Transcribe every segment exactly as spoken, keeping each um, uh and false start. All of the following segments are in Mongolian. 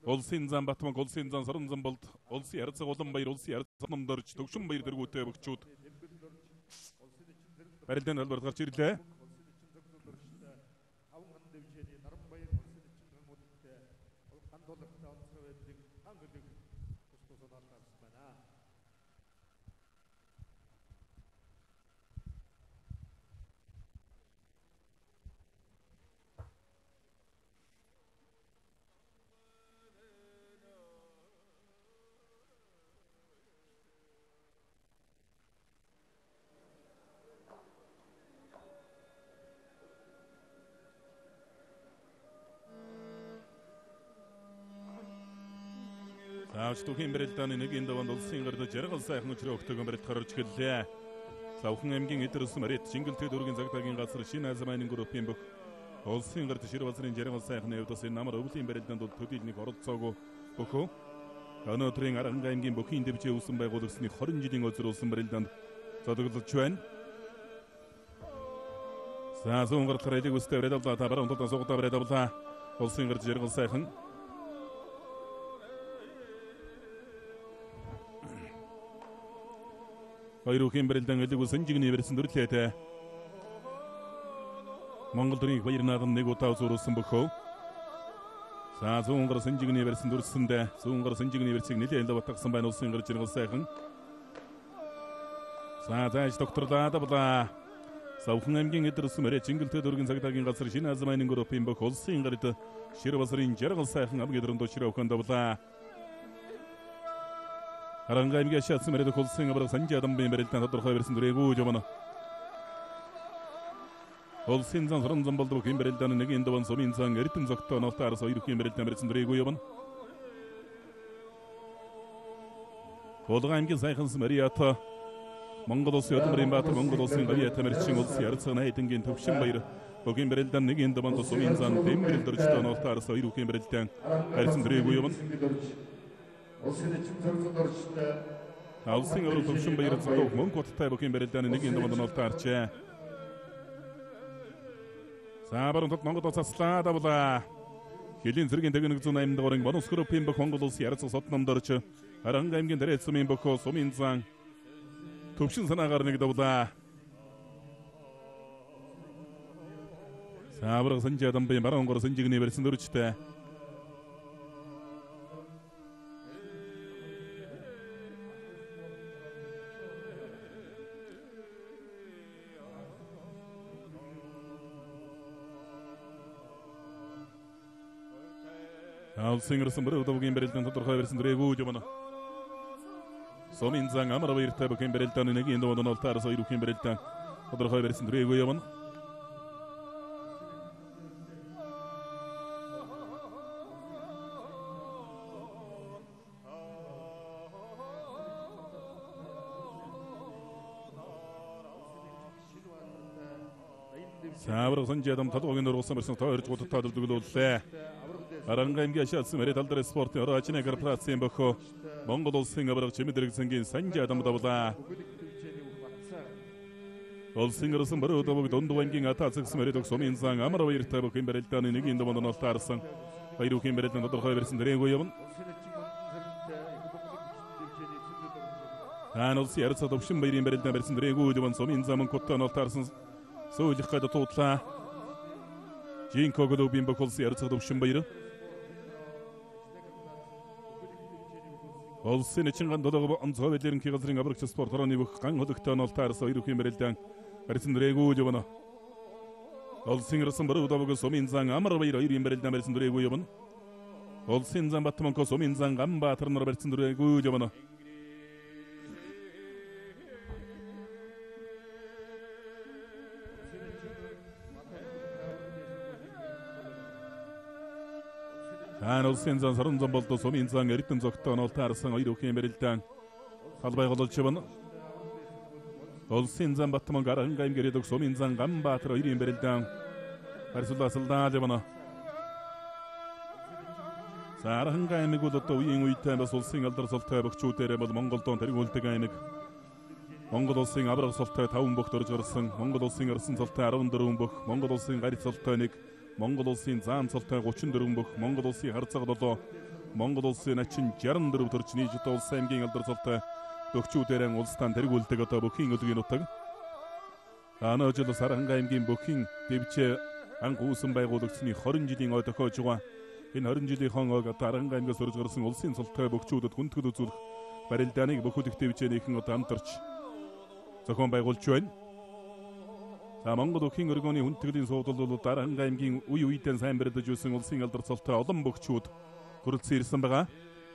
Улсын зам Батман, улсын зам Саранзан болд, улсын ярцаг улан баяр, улсын ярцаг намдарч, төгшин баяр дэргүүтэй бөгчүүд. Барилдан албарт гарч ирлээ. Аавчдын бэрэлдэаны нэг энэ даванд улсын гард жаргал сайхан өчрөө өгтөг бэрэлд гарч гэлээ. Савхан аймгийн эдэрс мэрэт Чингэлтэй дүүргийн загтаагийн газар шинэ азмайны группийн бүх улсын гард шир базрын жаргал сайхан явдсан намар өвлийн бэрэлдэнд бол төдийлнийг оролцоогүй бөхөө. Өнөөдрийн Аранга аймгийн бүхий дэвжээ үүсэн байгуулагдсны хорин жилийн өдөр улсын бэрэлдэнд цодоглож байна. Саазун гарт харилыг үстэй бэрэлдээ та баруун талаас сугатаа бэрэлдээ улсын гард жаргал сайхан Хоёрын бэрэлдэн элэг үсэн жигний бэрсэн дүрлээтэй. Монгол дөрийн баяр нааган нэг удаа зурулсан бөхөө. За зүүн гар сэнжигний бэрсэн дүрсэндээ зүүн гар сэнжигний бэрсийг нэлээд батгсан байна улсын гар жаргал сайхан. За зааж докторлаа давлаа. Савхан аймгийн эдэрс мөрэ Чингэлтэй дүүргийн загтаагийн газар шинэ азмайны группийн бүх улсын гарт шир базрын жаргал сайхан ам гэдрэн душраа өгөн давлаа. Аранга аймгийн шатсан мэрэд улсын авраг санжи адамбын бэрэлдэн тодорхой бэрсэн дүрээгүй жамана. Улсын зан Саранзан болдог юм бэрэлдэн нэг энэ даван сумын зан эрдэн зогтоо нотаарс хоёрын бэрэлдэн бэрсэн дүрээгүй явна. Болгон аймгийн сайхан Мариата Монгол улсын өдмөрийн баатар Монгол улсын Мариата мэрчин улсын ярцаг найдангийн төвшин баяр Богин бэрэлдэн нэг энэ даван сумын зан дэмбэрэл дөржтөө нотаарс хоёрын бэрэлдэн бэрсэн дүрээгүй явна. Улсын авраг төвшин баяр зөв мөнгө уттай бүхэн бэрэлдэаны нэг энэ даванд нолтаарчээ. Сабарун тот Монгол улсаслаа давлаа. Хэлийн зэргийн дэгнэг зүүн аймд горын Бонус группийн бүх Монгол улсын ярцаг сот намдарч Аранга аймгийн дээрээ сумын бөхөө сумын зан төвшин санаагаар нэг давлаа. Сабарун санжи адамбын баруун гор санжигний бэрсэн дүрчтэй. Улсын гэрсэн бэр өдөвгийн бэрэлдэн тодорхой бэрсэн дүрээгүй жамана. Сумын зан амар баяртай бүхэн бэрэлдэн нэг энэ даванд нолтаарс хоёрын бэрэлдэн тодорхой бэрсэн дүрээгүй явна. Савраг санжи адам талгын өргөсөн бэрсэн тойрч гутаа дөлдөглүүллээ. Аранга аймгийн шатсан мэрэд алдар спортын орочны корпорацийн бөхөө Монгол улсын авраг чимэдэрэгсэнгийн санжи адам давлаа. Улсын гэрсэн бэр өдөвг дундуу аймгийн атацгс мэрэд сумын зан амар баяртай бүхэн бэрэлдэаны нэг энэ даванд нолтаарсан хоёрын бэрэлдэн тодорхой бэрсэн дүрээгүй явна. Хан улсын ярцаг төвшин баярын бэрэлдэн бэрсэн дүрээгүй явна сумын замын кутаа нолтаарсан сөүлэх гад туутлаа. Жинко глобийн бүх улсын ярцаг төвшин баяр Улсын ичинган додого онцгойлэрэн кигалзрын аврагч спорт хорооны бүх ган хөдөгтөө нолтаарс хоёрын бэрэлдэн бэрсэн дүрээгүй явна. Улсын гэрсэн бэр өдөвг сумын зан амар баяр хоёрын бэрэлдэн бэрсэн дүрээгүй явна. Улсын зан Батманко сумын зан Ганбаатар нар бэрсэн дүрээгүй явна. Хан улсын зан Саранзан болдог сумын зан эрдэн зогтоо нолтаарсан хоёрын бэрэлдэн талбай голж явна. Улсын зан Батманко Аранга аймгийн эдэг сумын зан Ганбаатар хоёрын бэрэлдэн барьсуулаасалдаа явна. Аранга аймаг бол одоо үеийн үетэй бас улсын алдар султай бөхчүүдээр бол Монголдон тэргүүлдэг аймаг. Монгол улсын авраг султай таван бөхт орж гарсан, Монгол улсын арсан султай арван дөрвөн бөх, Монгол улсын гарц султай нэг, Монгол улсын заан султай гучин дөрвөн бөх, Монгол улсын харцаг долоо, Монгол улсын начин шестьдесят четыре төрчний жит улс аймгийн алдарсалтай дөгчүүдэрэн улстан тэргүүлдэг одоо бүхийн өлгийн нутаг. Анаа жил Саранга аймгийн бүхийн дэвчээ анх үүсэн байгуулагдсны двадцать жилийн ой тохиож байгаа. Энэ двадцать жилийн хоног Саранга аймгаас өрж гарсан улсын цолтой бөгчүүдэд хүндэтгэл үзүүлэх барилдааныг бүхэл их дэвчээнийхэн одоо хамтарч зохион байгуулж байна. За Монгол бүхийн өргөний хүндэтгэлийн суудлал бол Саранга аймгийн үе үедээ сайн барилдаж байсан улсын алдарсалтай олон бөгчүүд хүрэлцэн ирсэн байгаа.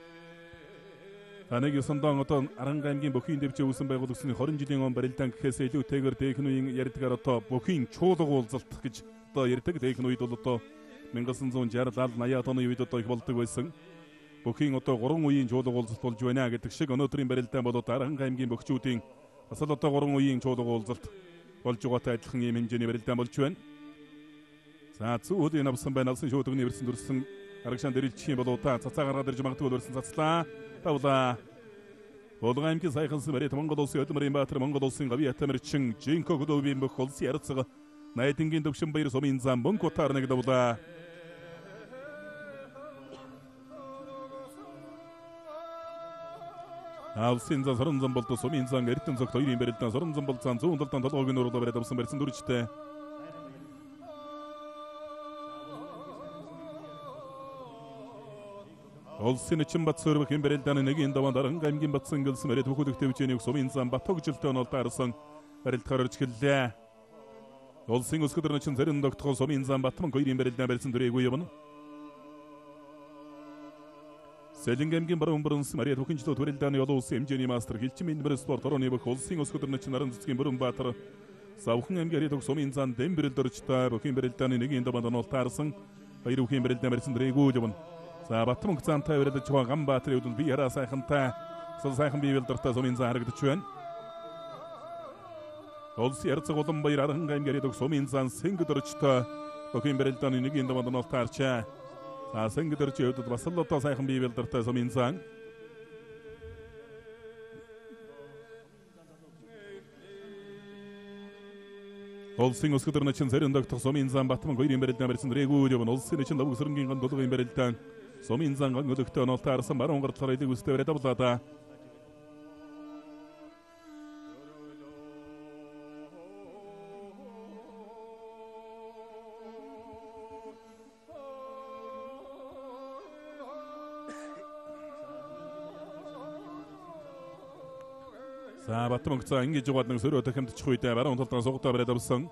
Анаг юсандаа одоо Саранга аймгийн бүхийн дэвчээ үүсэн байгуулагдсны двадцать жилийн он барилдаан гэхээс илүүтэйгээр техникийн ярьдгаар одоо бүхийн чуулга уулзалт гэж одоо ярьдаг. Техник үед бол одоо 천구 шестьдесят восемьдесят оны үед одоо их болдог байсан. Бүхийн одоо гурван үеийн чуулга уулзалт болж байна гэдэг шиг өнөөдрийн барилдаан бол Саранга аймгийн бөгчүүдийн бас л одоо гурван үеийн чуулга уулзалт болж байгаатай адилхан ийм хэмжээний барилдаан болж байна. За зүүлийн авсан байна алсын шуудганы ирсэн дүрсэн арагшаан дэрэлчих юм болоо та цацаа гаргаад ирж магадгүй өрсөн цацлаа. Тавла. Болгон аймгийн сайхан Сүмэрит Монгол улсын Өдмөрийн Баатар Монгол улсын Гави Атамирчин Жинко Хөдөвийн бүх улсын ярцга Найдингийн төвшин баяр сумын зам Мөнх утаар нэг давла. Алсын зан сорон зам болто сумын зан эрдэн зогт хоёрын барилдаан сорон зам бол зан зүүн талдан толгойн нуурда бариад авсан барьсан дүржтэй. Улсын эчин бат сөрөг хэм барилдааны нэгийн даван Саранга аймгийн батсан гэлсэн бариад бүхэл их дэвчээний сумын зам бат тогжилтой онол таарсан барилдахаар орж эхэллээ. Улсын өсгөдөр начин зарим тогтгол сумын зам Батман хоёрын барилдаан барьсан дүрээгүй явна. Сэлэнгэ аймгийн баруун бөрөнс Мариа Түхинчлөө барилдааны олон улсын хэмжээний мастер хилчмийн бэр спорт орооны бүх улсын өсгөдөр начин Наран цэцгийн Бүрэн Баатар Савхан аймгийн Ариатуг сумын зам дэм барилдорчтой бүхийн барилдааны нэгийн даван онол таарсан баяр бүхийн барилдаан барьсан дүрээгүй явна. За Батман цаантай барилдаж байгаа Гамбаатарын үдэн би яраа сайхантай сул сайхан бие барилдартай сумын зам харагдаж байна. Улсын ярцаг улан баяр Саранга аймгийн Ариатуг сумын зам сэнгэд орчтой бүхийн барилдааны нэгийн даван онол таарчаа. За сэнгэд орчийн хувьд бас л одоо сайхан бие барилдартай сумын зам. Улсын өсгөдөр начин зарим тогтох сумын зам Батман хоёрын барилдаан барьсан дүрээгүй явна. Улсын начин лавг сөрөнгийн ган дулгын барилдаан сумын зам ган өлөгтэй онол таарсан баруун гартлаар эдэг үстэй бариад авлаа. За Батман цаа ингэж жугаад нэг сөрөө тахимдчих үедээ баруун талдаа сугатаа бариад авсан.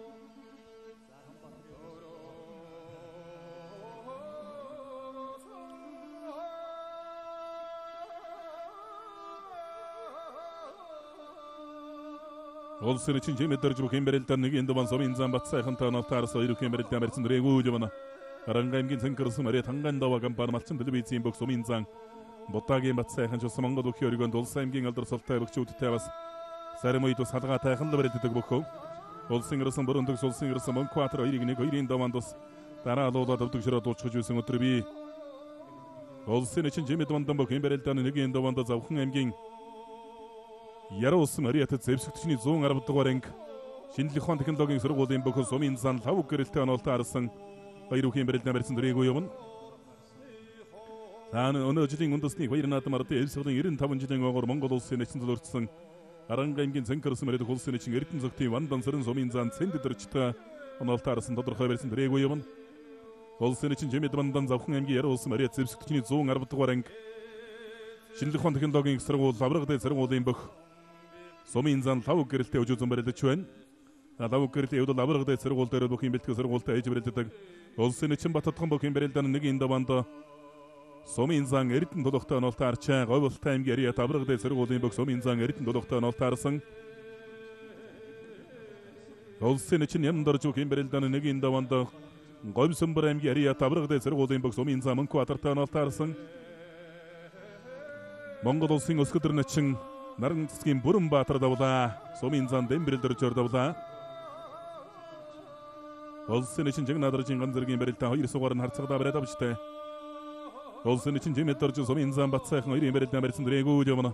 Улсын эчин жимэд дөрж бүхэн барилдаан нэгийн даван сумын зам бат сайхантай онол таарсан хоёр бүхэн барилдаан барьсан дүрээгүй явна. Саранга аймгийн цэнхэрсэн Мариа Танган даваа гамбар малчин телевизийн бүх сумын зам Ботагийн бат сайхан чулсан Монгол бүхийн өргөнд улсын аймгийн алдарсалтай бөгчүүдтэй бас зарим үед бас халгаа тайхан л барилддаг бөхөө. Улсын ирсэн Бүрэндэг улсын ирсэн Мөнх Баатар хоёрыг нэг хоёрын даваанд бас дараа луулаад авдаг ширээ дуучгаж байсан өдөр би улсын эчин жимэд вандан бүхэн барилдааны нэгийн даваанд Завхан аймгийн Яруу улсын Мариатад зэвсэгтчний one ten дугаар анги шинжлэх ухааны технологийн сургуулийн бүх сумын зан лав гэрэлтэй онолтой харсан баяр бүхийн барилдаан барьсан дүрээгүй явна. Таан өнөө жилийн үндэсний баяр наадмаар дэвсглийн ninety-five жилийн огоор Монгол улсын эчин төлөрчсөн Саранга аймгийн цэнхэрсэн Мариа улсын эчин эрдэнэ зөгтийн вандан сэрэн сумын зан цэнд дөрчтэй онолтой харсан тодорхой барьсан дүрээгүй явна. Улсын эчин жимэд вандан Завхан аймгийн Яруу улсын Мариа зэвсэгтчний one ten дугаар анги шинжлэх ухааны технологийн сургууль авраг дэд сургуулийн бүх сумын зан лав гэрэлтэй өжөөзөн барилдаж байна. Лав гэрэлтэй явдал авраг дэд сургууль дээр бүхэн бэлтгэл сургуультай ээж барилдадаг. Улсын эчин Баттхан бүхэн барилдааны нэгийн даваанд сумын зан эрдэнэ толгойтой онол таарчаа Говьлтай аймгийн Ариат авраг дэд сургуулийн бүх сумын зан эрдэнэ толгойтой онол таарсан. Улсын эчин Ямд орж бүхэн барилдааны нэгийн даваанд Говьсомбор аймгийн Ариат авраг дэд сургуулийн бүх сумын зан Мөнх Баатартай онол таарсан. Монгол улсын өсгөдөр начин Наран цэцгийн Бүрэн Баатар давлаа. Сумын зан дэм барилдаж давлаа. Улсын эчин жиг надаржин ган зэргийн барилдаан хоёр сугаар нь харцагдаа бариад авчтай. Улсын эчин жимэд дөрж сумын зан бат сайхан хоёрын барилдаан барьсан дүрээгүй явна.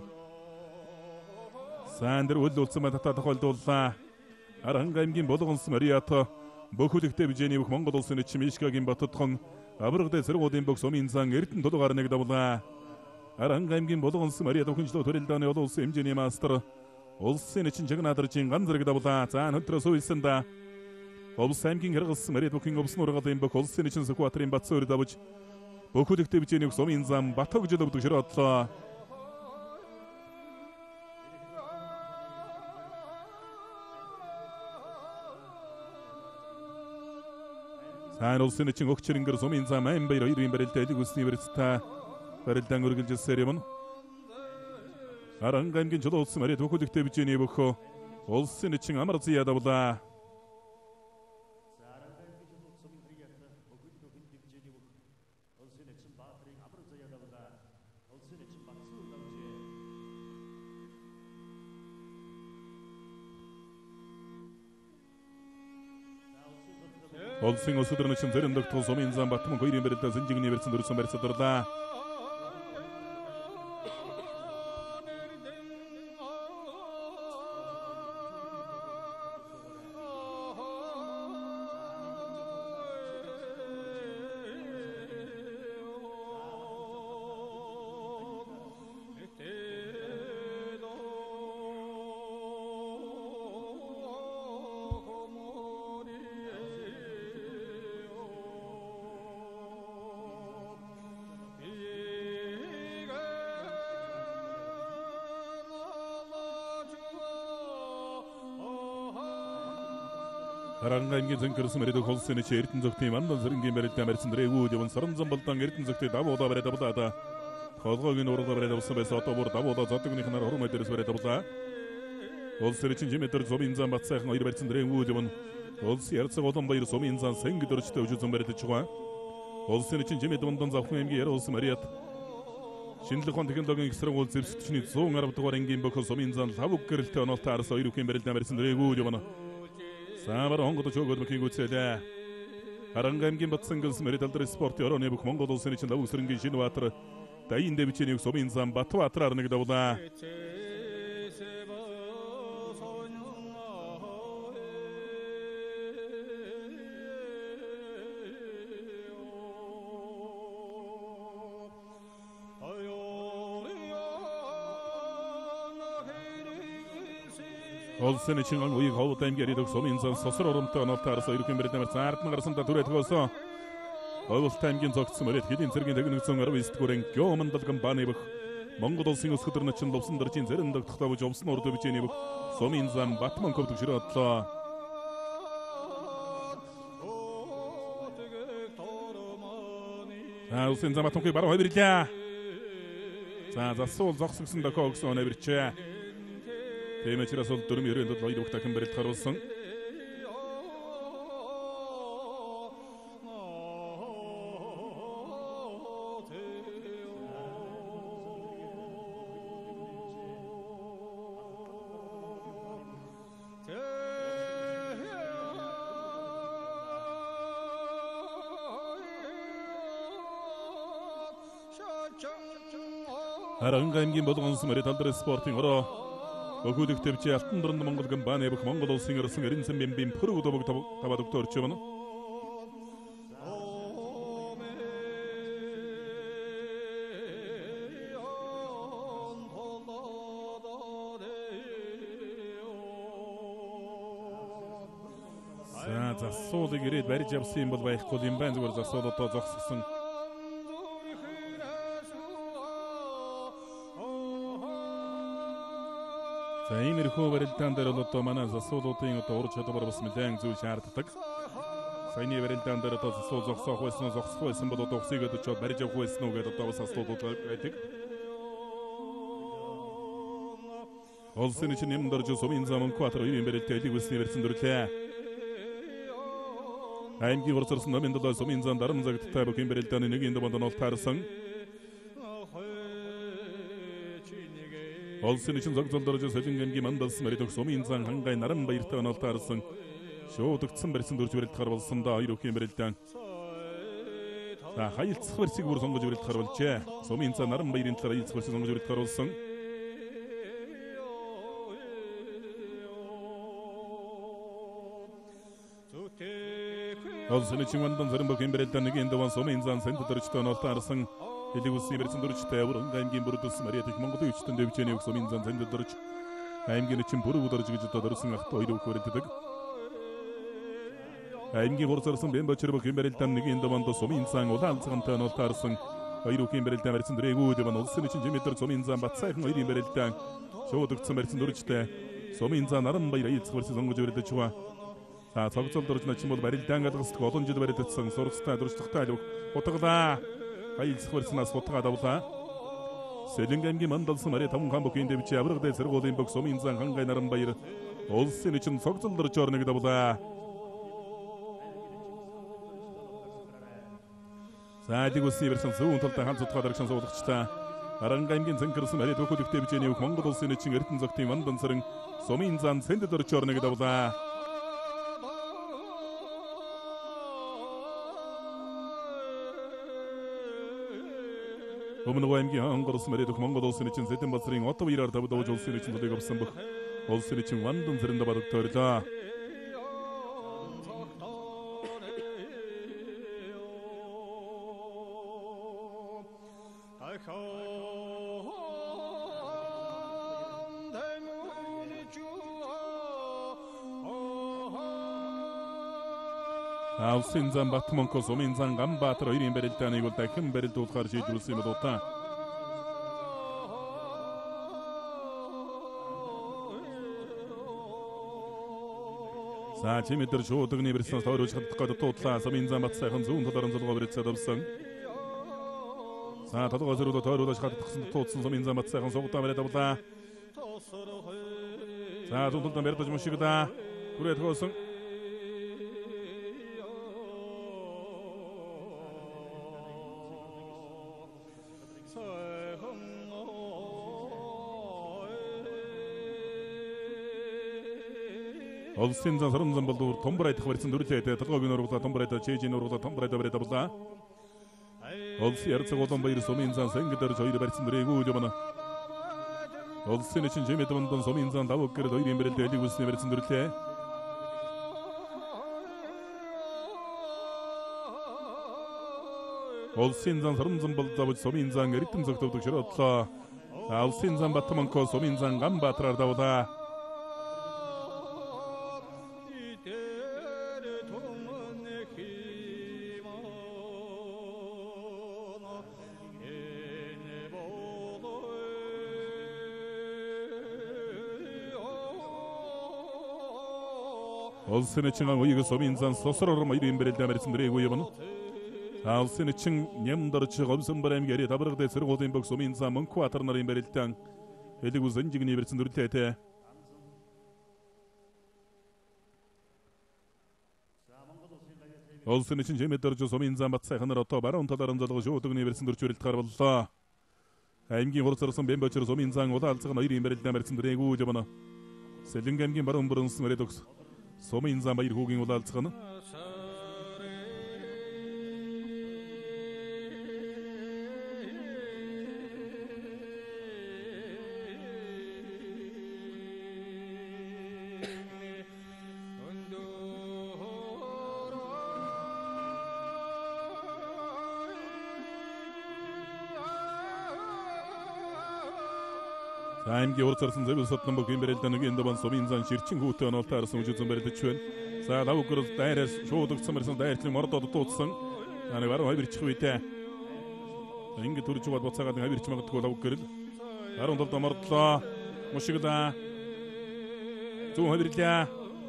Сандэр үл улсын матата тохиолдууллаа. Саранга аймгийн Болгонс Мариат бүхэл их дэвжээний бүх Монгол улсын эчин Мишгагийн Баттхан Абрагтай сэрэг удын бог сумын зан эрдэн тулгаар нэг давлаа. Аранга аймгийн Болгонс Мариа тохинчлоо төрөлдөөний олон улсын хэмжээний мастер улсын эчин жигнаадарчин ган зэрэг давлаа. За өнөөдрөөс үйлсэндээ Улс аймгийн Харгалс Мариа тохин улсын ургадын бог улсын эчин Сүхбаатарын Батсуур давж Бөхөд ихтэйчний сумын зам Батог жил өвдөг шир одлоо. Сайн улсын эчин өгчрөнгөр сумын зам айн баяр хоёрын барилдаа элэг үсний барилдаа барилдаан үргэлжилсээр юм. Аранга аймгийн Жолоо улсын Мариа Бөхөд ихтэйчний бөхөө улсын эчин амар зия давлаа. Улсын өсөдрөн чин зэрэн доктор сумын зам Батман хоёрын барилдаа Сэнжигний барьсан дөрвсөн барьсадарлаа. Аранга аймгийн Зэнкэрс Мариа улсын эчин эрдэн зөвхөн мандан сэрэнгийн барилдаа барьсан дрэгүү явн саран замбалдан эрдэн зөвхөн давуудаа бариад авлаа. Холгоогийн уралдаа бариад авсан байсан одоо бүр давуудаа зодгоных нар хормой дээрс бариад авлаа. Улсын эчин жимэтэр сумын зам Батсайхан хоёр барьсан дрэгүү явн улсын ярцаг олон баяр сумын зам Сэнгэд өрчтэй өжсөн бариад чугаа. Улсын эчин жимэд ундан завхан аймгийн Яра улсын Мариад шинжлэх ухааны технологийн их сургууль зэвсэгчний цуун арав дугаар ангийн бохол сумын зам лавг гэрэлтэй онолтой арс хоёр үхэн барилдаа барьсан дрэгүү явн Самар хонгод чөгөөд мөхийн гүцэлээ. Аранга аймгийн Батсангас Мариа талдар спорт орооны бүх Монгол улсын эчин лавг сэрэнгийн Шинбаатар дайин дэвчэний сумын зам Батбаатар нэг давлаа. Улсын эчин уяг ховд аймгийн Яридог сумын зам сосор оромтой онолтой арс хоёр үхэн барилдаа барьсан ардны гарсандаа түрээд төгөөсөн. Ховд аймгийн зогцсон Мариа хэдийн цэргийн тагнагцсан арав эсд гүрэн гёмон далган бааны бөх Монгол улсын өсгөдөр начин лувсан дөржийн зарим догтохтойж овсон урд өвчэний бөх сумын зам Батман ковдөг ширээ одлоо. За улсын зам Батманыг баруун хавирлаа. За засуул зогсгсон дохоо өгсөн хавирчээ. Тэмээчрээс бол дөрөв ерөөнд хоёр бүх дахин барилд харуулсан. Аранга аймгийн Болгонс Мариа талдар спортын ороо Бөхөд ихтэйчний алтан дөрөнд Монгол гэн бааны бөх Монгол улсын ирсэн эренсэн бэмбим пүрэг удобог таваад өгтөрч юм. За засуулыг ирээд барьж явсан бол байхгүй юм байна. Зүгээр засуул одоо зогссон. За иймэрхүү барилдаан дээр бол одоо манай засуулуудын одоо ур чадвар бас нэлээд зүйл шаарддаг. Саяны барилдаан дээр одоо засуул зогсоох байсан, зогсох байсан бол одоо усыг өдөрчөд барьж явах байсан уу гэдэг одоо бас асуудал байдаг. Улсын эчин юм дөрж сумын зам Монкватар хоёрын барилдаа элэг үсний барьсан дөрлөө. Аймгийн урсарсан номын долоо сумын зам дарам загттай бүхэн барилдааны нэг энд бондон ол таарсан. Улсын эчин зогцол дөрж солин аймгийн Мандалс Мариа сумын зам хангай наран баяртай онол таарсан. Шуудагдсан барьсан дөрж барилд гарвалсан да хоёр бүхэн барилдаан. За хаялцах барьсыг бүр сонгож барилд гарвалжээ. Сумын зам наран баярын талаар хаялцах барьсыг сонгож барилд гарвалсан. Olsun için vandan sarın bakayım berelten negi ende van soma insan sen tutarıçtan oltarsın. Eli gusi bersin duruç tayavurun gaymgin buru tusu mariyatik mongoda üçtün dövçeni yok soma insan sen tutarıç. Gaymgin için buru udarıcı gıcı tadarısın akta oydu okuveretedik. Gaymgin korsarsın ben böçeri bakayım berelten negi ende vanda soma insan ola alsıgıntan oltarsın. Hayır okuyayım berelten versin diregu devan olsun için cemetler soma insan batsayın hayırım berelten. Çoğudukça versin duruç te. Soma insan arın bayra ilçi versin zongu cöverete çuva. 자, 저기서 들어주나 친구도 말일 땅 가서 어떤지도 말했던 서로스타 들어주다 알고 어떡하다. 아이 스코르스나 소타가다 보다. 세lingem기 만달스 말에 담은 감복인데 비치 아브르 대세로 고된 복솜 인상 한가이 나름 바이르. 올센이 춘 석절 들어 저르네기다 보다. 자, 디고 시버선 수운 털다 한 소타가 들어선 소득치다. 아랑가임긴 생크르스 말에 도코 득대 비치니 망고도 센이 칭 에르튼 적팀 완던 서릉 솜 인산 센데 들어 저르네기다 보다. Ömrü koyayım ki Ankara'sı meriydi kumanga olsun için zaten basırın otta bir arada bu da olsun için de yapsın bu. Olsun için vandın zırında balık törde. Alsın zan batman kosom insan gam batır oyun beriltani gol takım berilti ol karşı dursun mu dotta. Sa çemetir şu oduğunu bir sınıf tavır çıkıp tıkadı totla som insan batsayın zuğun tadarın zılga beriltse dabsın. Sa tadı gazır oda tavır oda çıkıp tıksın totsun som insan batsayın soğukta berilti bulta. Sa zuğundan berilti cümüşügüda buraya tıkılsın. Olsun zan sarın zan buldu tombraytı versin durutete tıkabın orada tombraytı çeycin orada tombraytı verete bulsa. Olsun yarısı odan bayır som insan sen gider joyru versin duregu jomana. Olsun için cemiyeti bundan som insan da bakır doyrin berilti eli gusne versin durute. Olsun zan sarın zan buldu som insan ritim zoktabık şiratla. Olsun zan batman ko som insan gam batırar da oda. Olsun için oyugu som insan sosororma irin berildi amerisin diregu yabını. Olsun için nemdarı çıgabısın barayım geri tabırık desir godin bok som insan mın kuatarnar in berilden. Eli guzun jigini bersin durutete. Olsun için cemetdarı som insan batsayınır otta bara ontadarın zadığı joğuduğunu bersin durutçu karbalsa. Kaymgin korusarısın ben böçeri som insan oda alçıgın irin berilden amerisin diregu yabını. Selin kaymgin barın bırınsın veredoks. Som insan bayır hugin oda alçıgını. Saimge ortarsın zebil sattan bakayım berelten ende ban som insan şirçin hutan altarsın ucuzun berelde çön. Sa da ukuruz daires çoğuduk samarsan dairtli ortada tutsun. Yani var o bir çıkıp ite. Ingi turu çuvat batsagadın ha bir çıkmak tıkı da ukuruz. Arın dolta martla. Moşigda. Çoğun ha birlikte.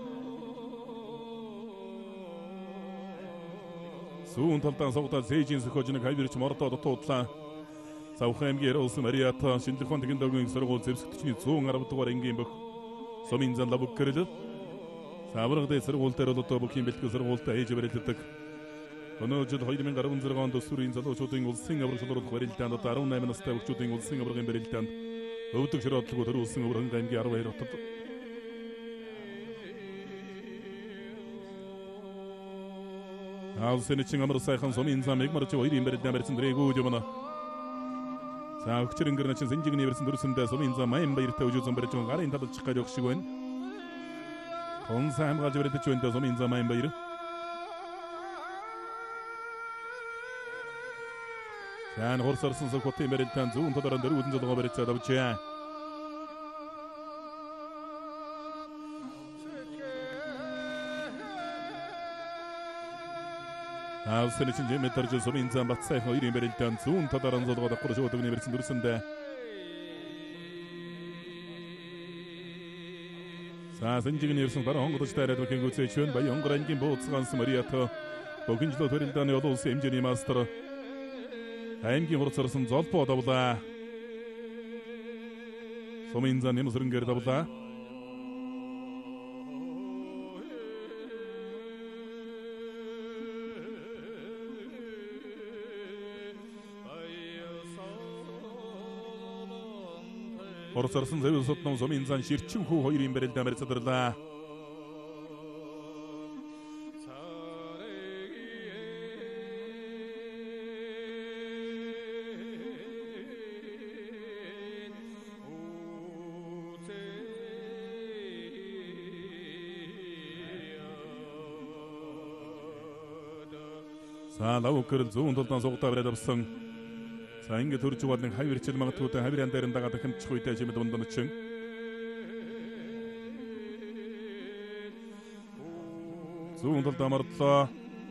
Suun taltan savukta seycin sıkocunu ha bir çıkmak ortada tutsa. Sauxaimge olsun Mariyata şimdi kontigin dalgın sarı gol sepsi tüçünü soğun arabı var engin bak. Som insan da bu kırılır. Sabırıqda sarı gol teröda topu kim belki sarı gol tayıcı berettik. Onu jod haydimen garabın zırgan da suru insan da çotuğun gol singa bir şodur verilten da tarun naymen sta bu çotuğun gol singa bir berilten. Öwtük şeratlı godur olsun burun gaymge araba yaratdı. Al sen için amır sayxan som insan megmarçı haydim berilten bersin diregu jomana. Sa ukçırın gırnaçın zincigini versin durusunda som insan mayın bayır tevcuzun berçon garayın tadı çıkar yok şigoen. Konsa hem galcı berete çöynde som insan mayın bayırı. Hän horsarsansa kotiin meriltään suun tadaran teruuden jatkoa veritsaa tavutsia. Sen için Cemiltarcı son insan batsay hayrin verilten suun tadaran jatkoa da kuruşu otobini veritsin durusunda. Sasenjigin yersin bara hongo tıştayret vakin gutse çön bay hongo rengin boğutsuğansı mariyatı. Bugün jilo törilden yodol semjeni masterı. Аймгийн хурцарсан золбоо давлаа. Сумын зан нэмсрэнгэр давлаа. Хурцарсан зэвэл сотном сумын зан ширчин хүү хоёрын бэрэлдэ мэрцэдэрлээ. Лав кэрэл зүүн толдон сугатаа бариад авсан. За ингэ төрж байгаа нэг хавирчил магадгүй хавиран дээр дагаа дахимчих үедээ чимэд ундан чин. Зүүн толдон мардлаа.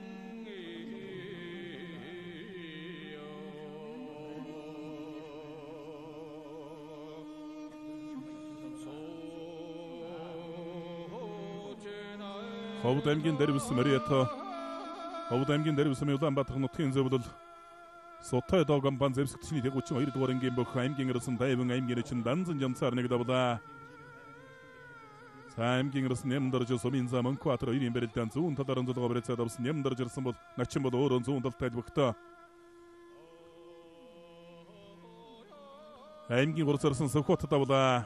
Ховд аймгийн дэрвс Мариата Ховд аймгийн дэрвс Улаанбаатар нутгийн зөвлөл Сотой догон бан зэвсгчний дэг үчиг хоёр дугаар ангийн бүх аймгийн ирсэн дайван аймгийн чин данзан жамцаар нэг давлаа. Аймгийн ирсэн нэмдэрж сумын заман кватер хоёрын бэрэлдэн зүүн талаараа зулгаа барьцаад авсан нэмдэрж ирсэн бол начин бол өөрөө зүүн талд тайлбагтаа. Аймгийн гурцарсан Сөхөт давлаа.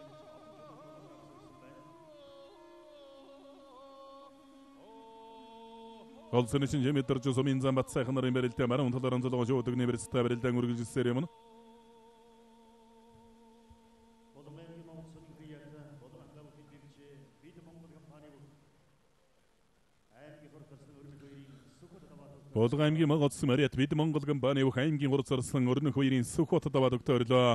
Олсын için Cemiltarcı sumын zам батсайхан нарын бэрэлдэ маран талаараа зулгаа жуудаг нэмэрстэй бэрэлдэн үргэлжилсээр юм. Болго аймгийн Могоц Мариат бид Монгол компани бүх аймгийн гурцарсан өрнөх хоёрын Сөхөт даваад өгтөрлөө.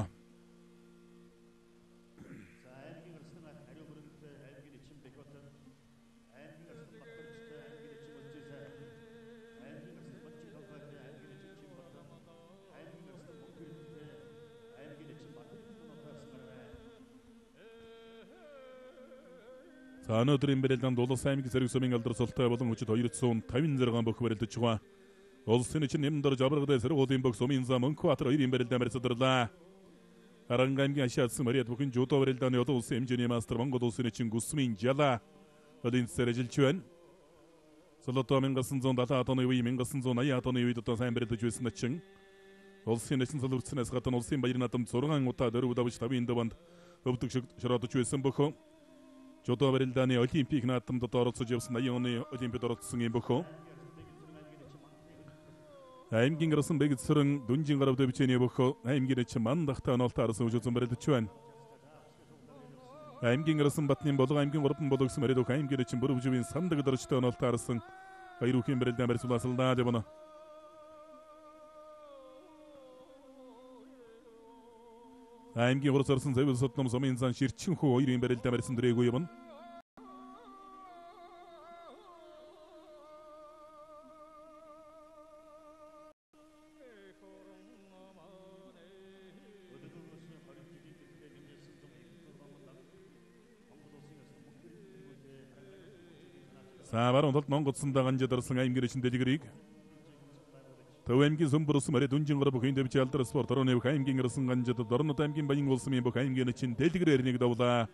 За өнөөдрийн бэрэлдэн Дулаас аймгийн зэрэг сумын алдар султай болон хүчит хоёр зуун тавин зэрэг бүх бэрэлдэж байгаа. Улсын için нэмдэр жабрагдай сэргуулийн бүх сумын зам Мөнхбаатар хоёрын бэрэлдэн барьцаадрлаа. Харанга аймгийн Ашаатсан Мариат бүхэн жуудо бэрэлдэн ядуу улсын хэмжээний мастер Монгол улсын için Гусмын жала одын сэржилж байна. Солото мянга тоғыз жүз алтı оны үе мянга тоғыз жүз аяд оны үед одоо сайн бэрэлдэж байсан için улсын için солурцнаас гадна улсын баярын атам зургаан удаа дөрөв давж тавын даванд өвдөг широтож байсан бөхөө. Жодо бэрэлдэний олимпик наатамд оролцож явсан аян оны олимпиад оролцсон юм бөхөө. Аймгийн гарсан бэгд сэрэн дүнжин гарав дэвчэний бөхөө аймгийн чинь мандахтаа нолтаарсан үжүүлсэн бэрэлдэж байна. Аймгийн гарсан батнын болго аймгийн гурван болгосон мөрөд аймгийн чинь бүр бүживийн сандаг дөржтэй нолтаарсан хоёр үхэн бэрэлдэн барьсуулсалдаа дэвнэ. Аймгийн гурцарсан зэвэл сотном сумын зан ширчин хүү хоёрын бэрэлдэн барьсан дэрээгүй юм. Сабар онтолт Монгодсонда ганжадарсан аймгийн için дэлгэрийг Төв аймгийн Сүмбүрс Мариат дүнжин гарав бүхэн дэвч алдар спорт орны бүх аймгийн ирсэн ганжад Дорнод аймгийн Баян улсын бүх аймгийн için дэлгэрээр нэг давлаа.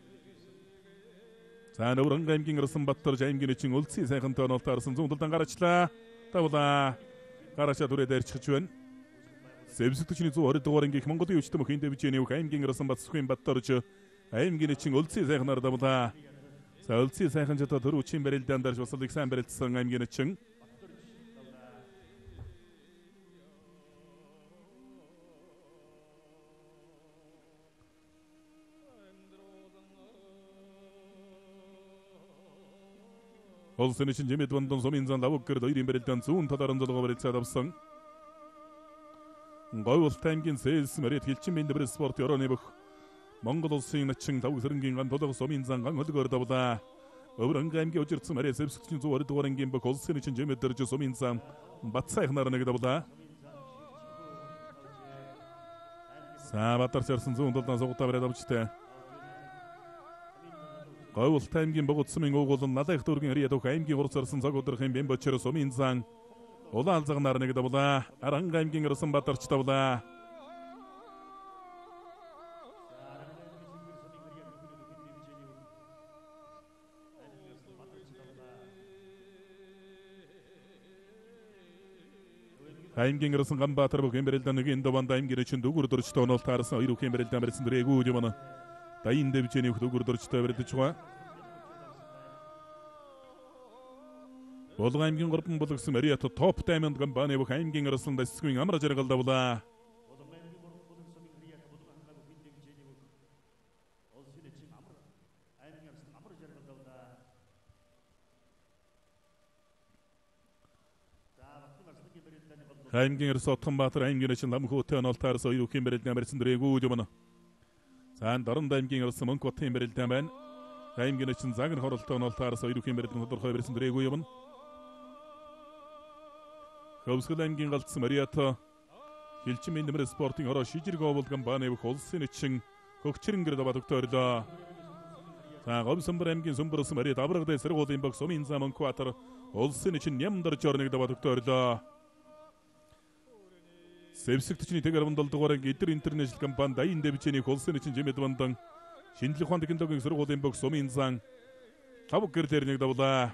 Цаана Уранга аймгийн ирсэн Баттар аймгийн için үлцийн сайхан тоонолтаарсан зүүнтэлдэн гарачлаа. Давлаа. Гарача дүрээд ирчих байна. Сэвсэгтчний зүү орой дугаар ангих Монголын өвчтөн бүхэн дэвч нэг аймгийн ирсэн Батсхийн Баттарч аймгийн için үлцийн сайханаар давлаа. Үлцийн сайхан жото төр үчийн бэрэлдэн дарж басалыг сайн бэрэлдсэн аймгийн için Olsun için Cemiltarcı sumын зан лавук кэрд хоёрын бэрэлдэн зүүн талаараа зулгаа барьцаад авсан. Говьулт аймгийн Сэлс Мэрэд Хилчин Бэндбэр спорт ёрооны бүх Монгол улсын начин тав сэрэнгийн ган толгой сумын зан ган хөлгөр давлаа. Өврөнг аймгийн өжирцэн Мэрэд Сэвсгчийн зүүн орд дугарангийн бүх улсын начин жимэдэрж сумын зан Батсайх нарыг давлаа. Сабатар чарсан зүүн толгойн сугатаа бараад авчтай. Говьулт аймгийн богцсмын уугуулн налах дүүргийн Риядох аймгийн урц зарсан цаг өдрхийн Бэмбочор сумын зан Улаан цагнаар нэг давлаа. Аранг аймгийн Расан Батарч давлаа. аймгийн Расан Ганбаатар бүх эмбэрэлдэн нэг энэ даванд аймгийн чин дүгүр дөрчтэй онол таарсан хоёр бүх эмбэрэлдэн барьсан дөрэгүү юм. Дайн дэвчэний бүх дүгүр дөрчтэй барьдаж байгаа. Болгон аймгийн гурван болгосон Мариат топ даймонд компани бүх аймгийн Расан дэсгийн амар жаргал давлаа. аймгийн Расан Отгонбаатар аймгийн чин Ламхүүтэй онолтаарс хоёр бүх эмбэрэлдэн барьсан дөрэгүү юм. Цаан Дорнод аймгийн Расан Мөнхбат эмбэрэлдэн байна. аймгийн чин Загнах хоролтой онолтаарс хоёр бүх эмбэрэлдэн тодорхой барьсан дөрэгүү юм. Хөвсгөл аймгийн галдсан Мариат Хилчин Бэндбэр спортын ороо шижирг овол компани бүх улсын чин хөгчрөнгөр даваад өгтөөрлөө. За Говьсомбор аймгийн Сүмбэрс Мариат аврагд эсрэгуулийн бүх сумын зам Мөнхбаатар улсын чин Нямдарч орныг даваад өгтөөрлөө. Сэвсэгтчний тэгэр вандал дугаарыг Идэр интернэшнл компани Дайн дэвчэний улсын чин жимэд вандан шинжлэх ухааны технологийн сургуулийн бүх сумын зан тав гэрлэр нэг давлаа.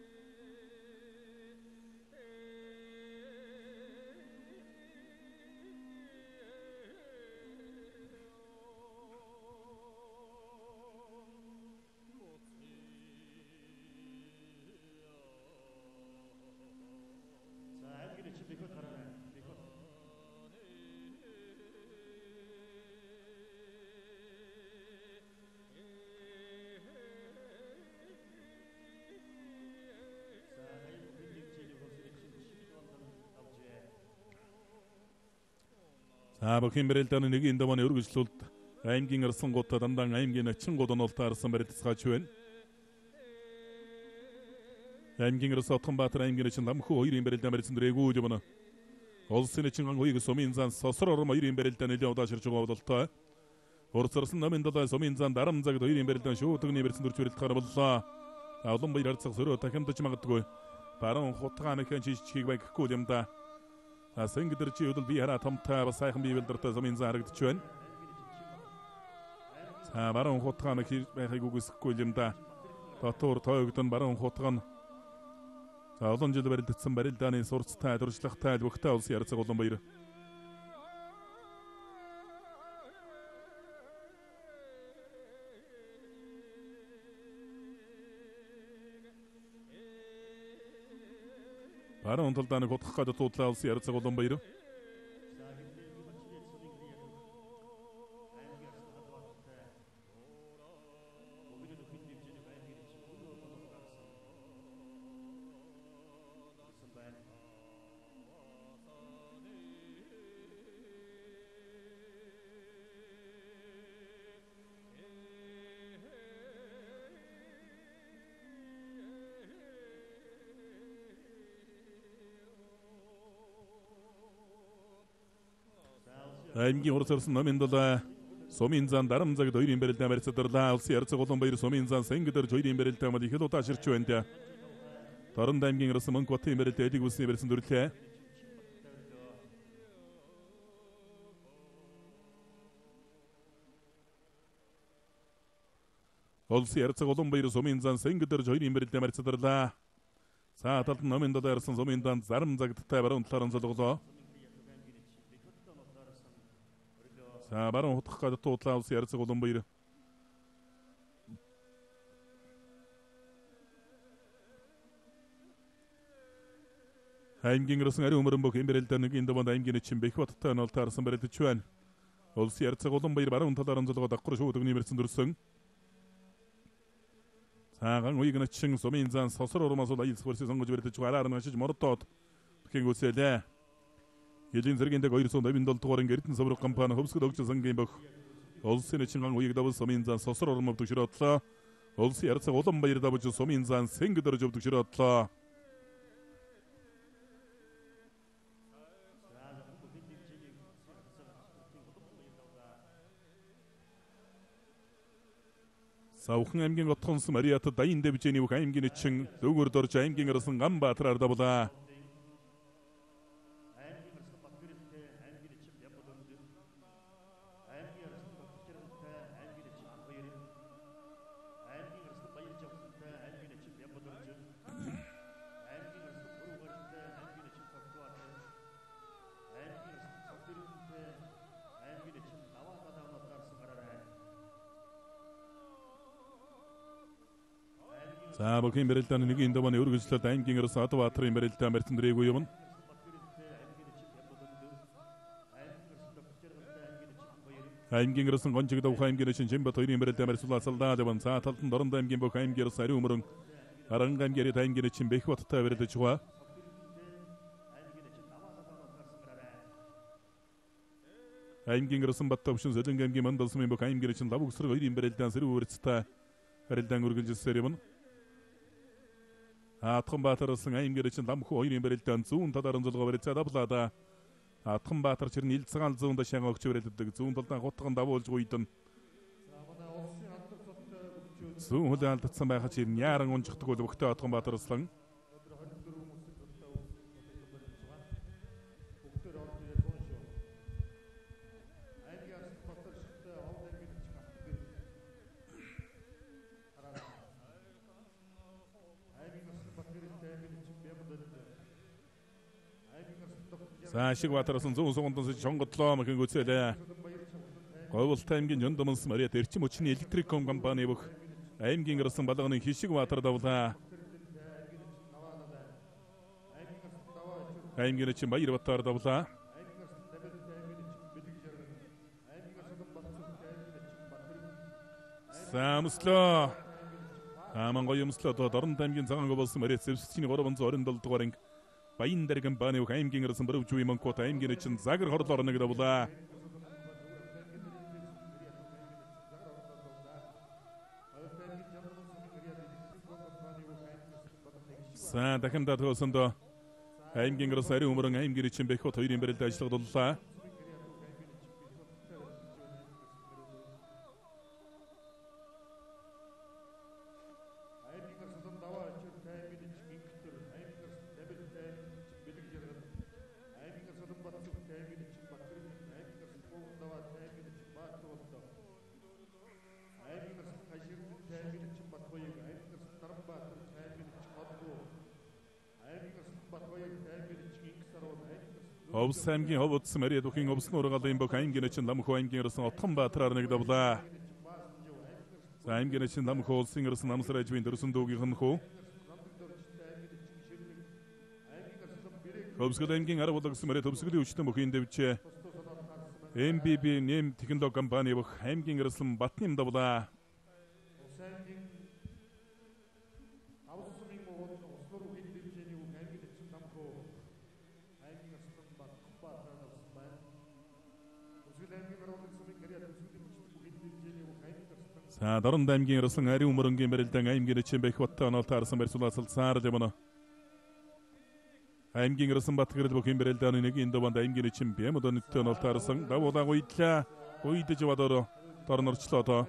За бүхэн бэрэлдэн нэг энэ даваны өргөжлөлт аймгийн Арсангуудаа дандан аймгийн Ачингууд онолтаарсан барилдцгаач байна. аймгийн Расан Отгонбаатар аймгийн чин Ламхүү хоёрын бэрэлдэн барьсан дөрэгүү юм. Улсын чин гангуйг сумын зан Сосор ором хоёрын бэрэлдэн нэлээд удааширч байгаа бололтой. Урцарсан намын далай сумын зан Дарам загд хоёрын бэрэлдэн шүүтгний барьсан дөрч барилдахаар боллоо. Олон баяр арцах сөрөө дахимдаж магадгүй. Баруун хутгааны хэн чичгийг байгхгүй юм да. Асэнгдэр чи удал би хараа томтай бас сайхан бий бэлдэртэй сумын зан харагдаж байна. За баруун хутгааны байхыг үгүйсэхгүй юм да. Дотор тоогдон баруун хутгаан За олон жил барилдсан барилдааны сурцтай дуржлагтай бүхтэй улс ярцаг улан баяр. Баруун талдааны гутгах гадаа туудлаа улс ярцаг улан баяр. аймгийн урсарсан намын далай сумын зан Дарам загд хоёрын барилдаан барьцаадарлаа. Улсын ярцаг улан баяр сумын зан Сэнгдэрж хоёрын барилдаан мал их л удааширч байна. Дорнод аймгийн Расан Мөнхбатын барилдаан эдэг үсний барьсан дүрлээ. Улсын ярцаг улан баяр сумын зан Сэнгдэрж хоёрын барилдаан барьцаадарлаа. За талд намын далай арсан сумын зан Зарам загдтай баруун талаар онцолголоо. За баруун хутгах гадаа туудлаа улсын ярцаг улан баяр. аймгийн Расан ари өмөрөн бүх эмбэрэлдэн нэг энэ даванд аймгийн чин Бэхбаттай онолтаарсан барилдаж байна. Улсын ярцаг улан баяр баруун талаар онцолгоо давхар шуудагны мэрсэн дүрсэн. Саган уйгна чин сумын зан Сосор урмаас аял сөхөрсөй сонгож барилдаж байгаа араар нашиж мордоод бүхэн үсэлээ. 예진 세르겐데 거이르소 너빈돌 토거랭 게리튼 서브로 깜파는 흡스크 덕저 성게임복 올스네 친강 우익다부 소민잔 소스로 얼음업도 싫었다 올스 야르사 오던 바이르다부주 소민잔 생그대로 접도 싫었다 사우흥 엠갱 어톤스 마리아트 다인데 비체니우 가임기니 층 누구르 더르자 엠갱으로서 감바트라르다보다 자, 볼케인 베릴타는 이게 인도반에 오르고있을 타임킹으로서 아토와트레인 베릴타 말씀드리고요. 타임킹으로서 건축이다 하임기르신 짐부터 이린 베릴타 말씀을 살다 저번 사탈튼 너른 타임킹보 하임기로서 아리우므릉 아랑 하임기리 타임기르신 베히와트타 베릴타 주화 하임킹으로서 바타 옵션 세정 하임기 만들었으면 뭐 하임기르신 나북스르고 이린 베릴타 세르우 베릴타 베릴타 우르근지 세리문 아톰 바타르스가 임게르친 남후 오이린 베릴단 zuun тадаран zulга беретсада булада атом баатар чирин илцган zuunda шанга өгч беретдэг zuun толтан готгон давуулж гуйдэн zuun хөдөлтсөн байхад чирин яран унжигддаг бол өгтөө атом баатарслан 자, 시그와타라선 조우송원던서 정거틀어 막은 곳에다 거울타임긴 연도문스 말이야 대르치 모친 엘렉트릭 컴반에 복 아임긴그로선 바다가는 히시그와타라다보다 아임긴치 마이르바타라다보다 사무슬러 아망거염슬러 더 다른 타임긴 상한 거 벌써 말이야 셉스치니 걸어본서 어른들 도가랭 바인데르간 바네오 가임깅으로서 버르 주이먼 코타 임기는 친 자그르 허르더르는 게다보다 사 다금다 더선더 가임깅으로서 아리 우므릉 가임기는 친 베코 토이린 베를 다시도 돌사 Обсамгийн ховдс мэрэ духин обс нургалын бок аймгийн чин намху аймгийнэрсэн отхон баатраар нэгдавла. За аймгийн чин намху улсынгэрсэн намсраж бин дөрсөн дүүгийнхэн хөө. Обсгод аймгийн арга бодгс мэрэ төвсгөлийн өчтөн бохин дэвчээ. эм би би нэм технологи компани бох аймгийнэрсэн батным давла. 자, 다른 담기로서 아리 우물은게 메릴당 아임기를 침백 왔다 나타 알아서 메르술라슬 사르데모나 아임기로서 바트그르드 보긴 메릴다는 얘기 인도반 아임기를 침배 모던 있던 나타 알아서 나보다고 있자 오이드지 와더러 다른 어르치라다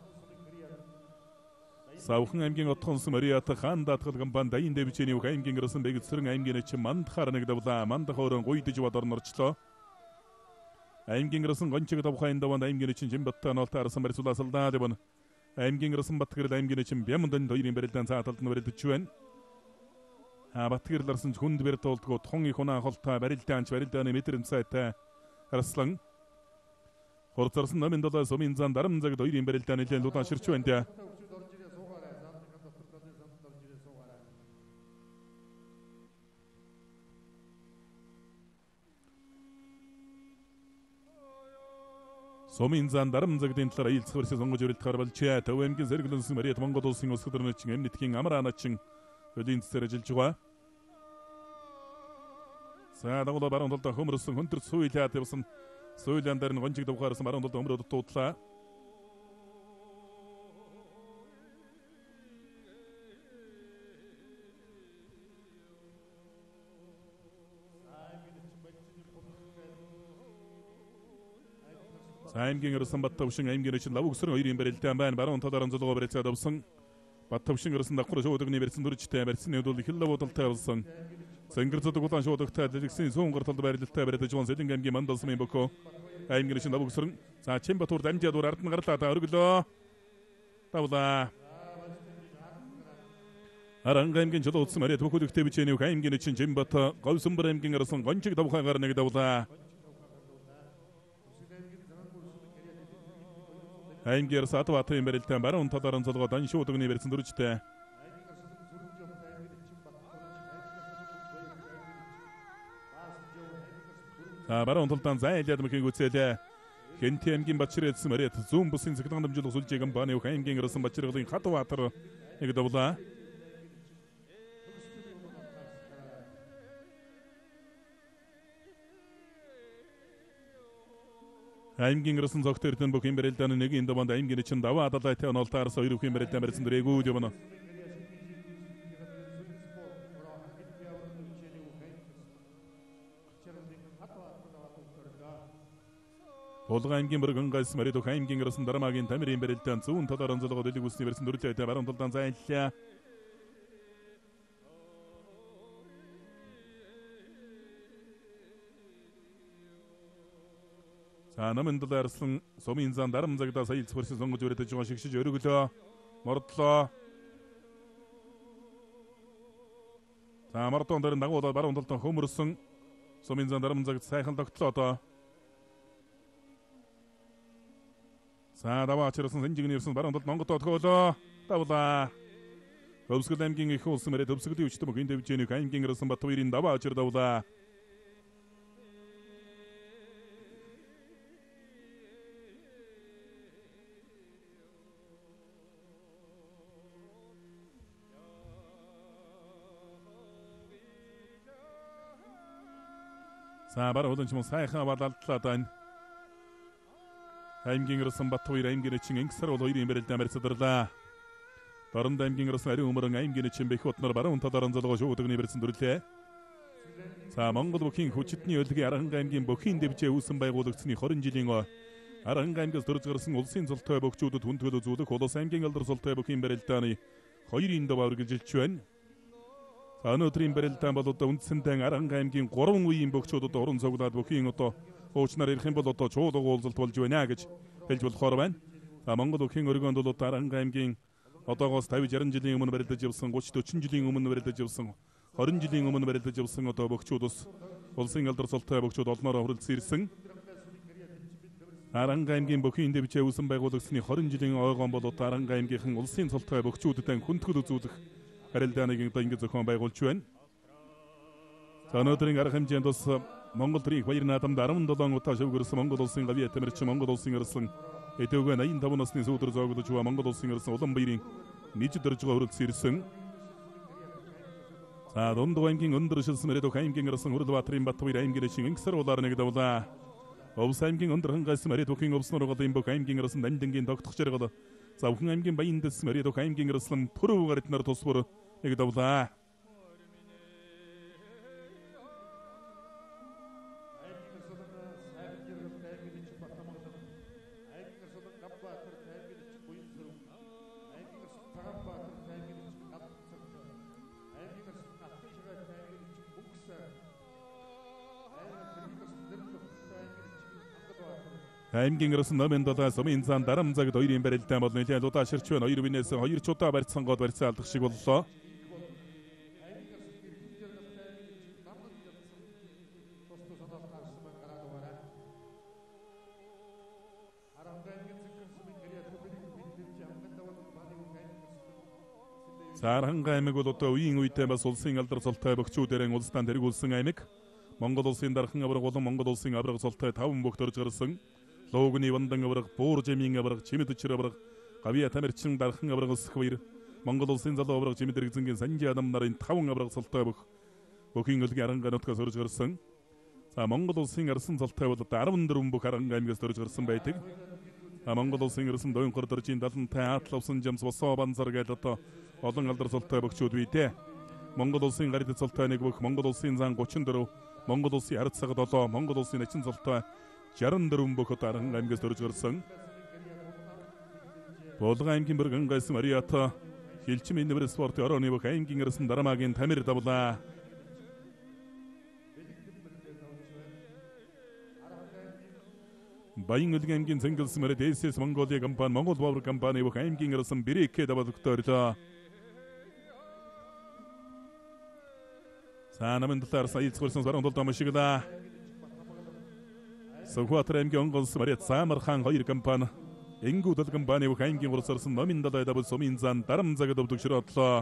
사우흥 아임기 어떤 스마리아타 간다 특간 반다 인데 비체니 아임기로서 베기 쓰릉 아임기를 침 만타르는 게다보다 만다거런 오이드지 와더러 어르치라 아임기로서 건축이다 보인다반 아임기를 침 짐부터 나타 알아서 메르술라슬 다데모나 아임깅으로선 바트그르 아임기는 지금 배문던 더이린 베릴단 사탈튼 베릴트 주엔 아 바트그르라선 군드 베르트 올트고 통이 고나 홀타 베릴단 베릴단의 미트름 사이트 알았슬랑 호르터슨 너민도다 소민잔 다름자가 더이린 베릴단의 젠 노타 시르추엔데 소민잔 다름자가 тлара илцгэрс сонгож өрөлт гарбалчаа төвэмгийн зэрэглэн смэрэт Монгол улсын өсгөрнө чин эмнэтгийн амраана чин өдийн цэрэжилж байгаа. За дагуулаа баруун талд хөмөрсөн хүндрэл сүййлээд явсан сүйлийн дээр нь гончиг давхаарсан баруун талд өмрөөд дуудлаа. За аймгийн өрсөн Баттавшин аймгийн өчн лав өсрөн хоёрын барилтаан байна. Баруун талаар онцлогоо барьцаад авсан. Баттавшин өрсөн давхар шуудагны барьсан дүржтэй барьсан нэвдүүл их лав удалтай авсан. Сэнгэр зодог улаан шуудагтай дэлгэсэн сүүн гарталд барилттай барьж байгаа Сэлэнг аймгийн Мандалсмын бөкөө аймгийн өчн лав өсрөн. За Чимбатур дамжаад дур ард нь гарлаа та өргөлөө. Тавла. Аранг аймгийн жолоо утсан мария төхөлөгтэй бичээний аймгийн өчн Чимбат Говьсомбор аймгийн өрсөн гончиг давхаагаар нэг давлаа. аймгийн Сатбатын барилтаан баруун талаар онцлогоо дан шуудагны барьсан дүржтэй. За баруун талдан зайлаад мөхийн үцээлээ. Хэнти аймгийн Бачирээдсэн марет зүүн бүсийн цэглэн дамжуулах сүлжээ компани аймгийн өрсөн Бачиргалын Хатбатар нэг давлаа. аймгийн өрсөн зогтөртөн бүхэн барилдааны нэгийн даванд аймгийн чин даваа далайтай онолтаарс хоёр бүхэн барилдаан барьсан дөрэгүүд явна. Улгаан аймгийн Бөргөн гайс марид аймгийн өрсөн Дармаагийн Тамирын барилдаан зүүн талаар онцлогоо дэлэг үсний барьсан дөрөлтэй баруун талдан зайллаа. За намын далаарсан сумын зан дарамзагдаа сая цэвэрсэн сонгож өрөөдөж байгаа шигшиж өргөлөө мордлоо. За мартон дээр дагуулаад баруун талд хөмөрсөн сумын зан дарамзагд сайхан тогтлоо одоо. За даваа чирсэн сэнжигний ирсэн баруун талд Монгол тохиолоо давлаа. Өвсгөл аймгийн их улсын мөрөд өвсгөлийн хүчтэй мөгийн дэвжээний аймгийн ирсэн Батбаярын даваа чир давлаа. За баруун талд ч сайхан балалтлаа даа. аймгийн өрсөн Батбаяр аймгийн чин Инксар бол хоёрын барилдаан барьцаадарлаа. Дорнод аймгийн өрсөн ариун өмөрөн аймгийн чин Бэх утнаар баруун талаар онцлогоо шуудагны барьсан дүрлээ. За Монгол бүхийн хүчитний өлгийн Аранга аймгийн бүхийн дэвжээ үүсэн байгуулагдсны хорин жилийн Аранга аймгаас дөрж гарсан улсын цолтой бөхчүүдэд хүндэтгэл үзүүлэх Улас аймгийн алдар цолтой бүхийн барилдааны хоёрын даваа үргэлжилж байна. За өнөөдрийн барилдаан бол одоо үндсэндээ Аранга аймгийн гурван үеийн бөхчүүдэд уран цуглаад бүхийн одоо уучнаар ирэх юм бол одоо чуулга уулзалт болж байна гэж хэлж болохоор байна. За Монгол бүхийн өргөнд бол одоо Аранга аймгийн одоогоос тавьж шаран жилийн өмнө барилдаж явсан гуч дөрвөн жилийн өмнө барилдаж явсан хорин жилийн өмнө барилдаж явсан одоо бөхчүүдс улсын алдар цолтой бөхчүүд олноороо хүрэлцэн ирсэн. Аранга аймгийн бүхийн дэвжээ үүсэн байгуулагдсны хорин жилийн ойгоон бол одоо Аранга аймгийнхан улсын цолтой бөхчүүдэд хүндэтгэл үзүүлэх барилдааныг одоо ингэ зохион байгуулж байна. За өнөөдрийн арга хэмжээнд бас Монгол төрийн баяр наадамд арван долоон удаа шөвгөрсөн Монгол улсын гавьяа тамирчин Монгол улсын ирсэн эдвэгээ найман таван насны сүүдэр зоогдож байгаа Монгол улсын ирсэн Улаанбаярын нийт дөржигөө хүрэлцэн ирсэн. За Дундгой аймгийн өндөр шилсэн мөрөд аймгийн ирсэн Хүрлбаатарын Батбаяр аймгийн чин Инксар улаар нэг давлаа. Овс аймгийн өндөр хангайс мөрөд бүхийн овснор голын бүх аймгийн ирсэн Дандингийн тогтох жаргал. За бүхэн аймгийн Баян дэс мөрөд аймгийн ирсэн Төрөв гаритнаар тус бүр нэг давлаа. аймгийн ирсэн номын долоо сумын зан дарамзагд хоёрын барилдаан бол нэлээд удаа ширч байна. Хоёр бинээс хоёр ч удаа барьсан гол барьсан алдах шиг боллоо. Аранга аймаг бол одоо үеийн үедээ бас улсын алдар цолтой бөхчүүдэрэн улсдаа тэргүүлсэн аймаг. Монгол улсын дархан авраг болон Монгол улсын авраг цолтой таван бөхт орж гарсан. Логны вандан авраг, Буур жимийн авраг, Чимэдчэр авраг, Гавьяа тамирчин дархан авраг усх баяр, Монгол улсын залуу авраг Чимэдэрэгзэнгийн Санжи адам нарын таван авраг цолтой бөх. Бүхийн өлгийн Аранга нутгаас орж гарсан. Монгол улсын арсан золтой бол арван дөрвөн бүх арга аймгаас дөрж гарсан байдаг. Монгол улсын арсан дуйн гордоржийн далантай Атлавсан жамс босоо банзар гэдэг одоо олон алдар золтой бөгчүүд бийтэй. Монгол улсын гарид золтой нэг бүх, Монгол улсын зан гучин дөрөв, Монгол улсын ард цагт долоо, Монгол улсын ачин золтой шаран дөрвөн бүх одоо арга аймгаас дөрж гарсан. Болгон аймгийн Бэргэн гайс Мариата Хилчим инэвэр спорт орооны бүх аймгийн арсан дарамаагийн Тамир давлаа. Баян өлгийн аймгийн Зэнгэлсмэр дэсэс Монголия компани Монгол бовр компани бүх аймгийн арсан Брэкэ давалгтоорлоо. Санамын талаар саилцгуулсан саран толдоо машигла. Сохватар аймгийн Онголс Марет Самархан хоёр компани Энгүүдэл компани бүх аймгийн урсарсан номин далай давал сумын зан дарам загад өвдөгшрөөдлөө.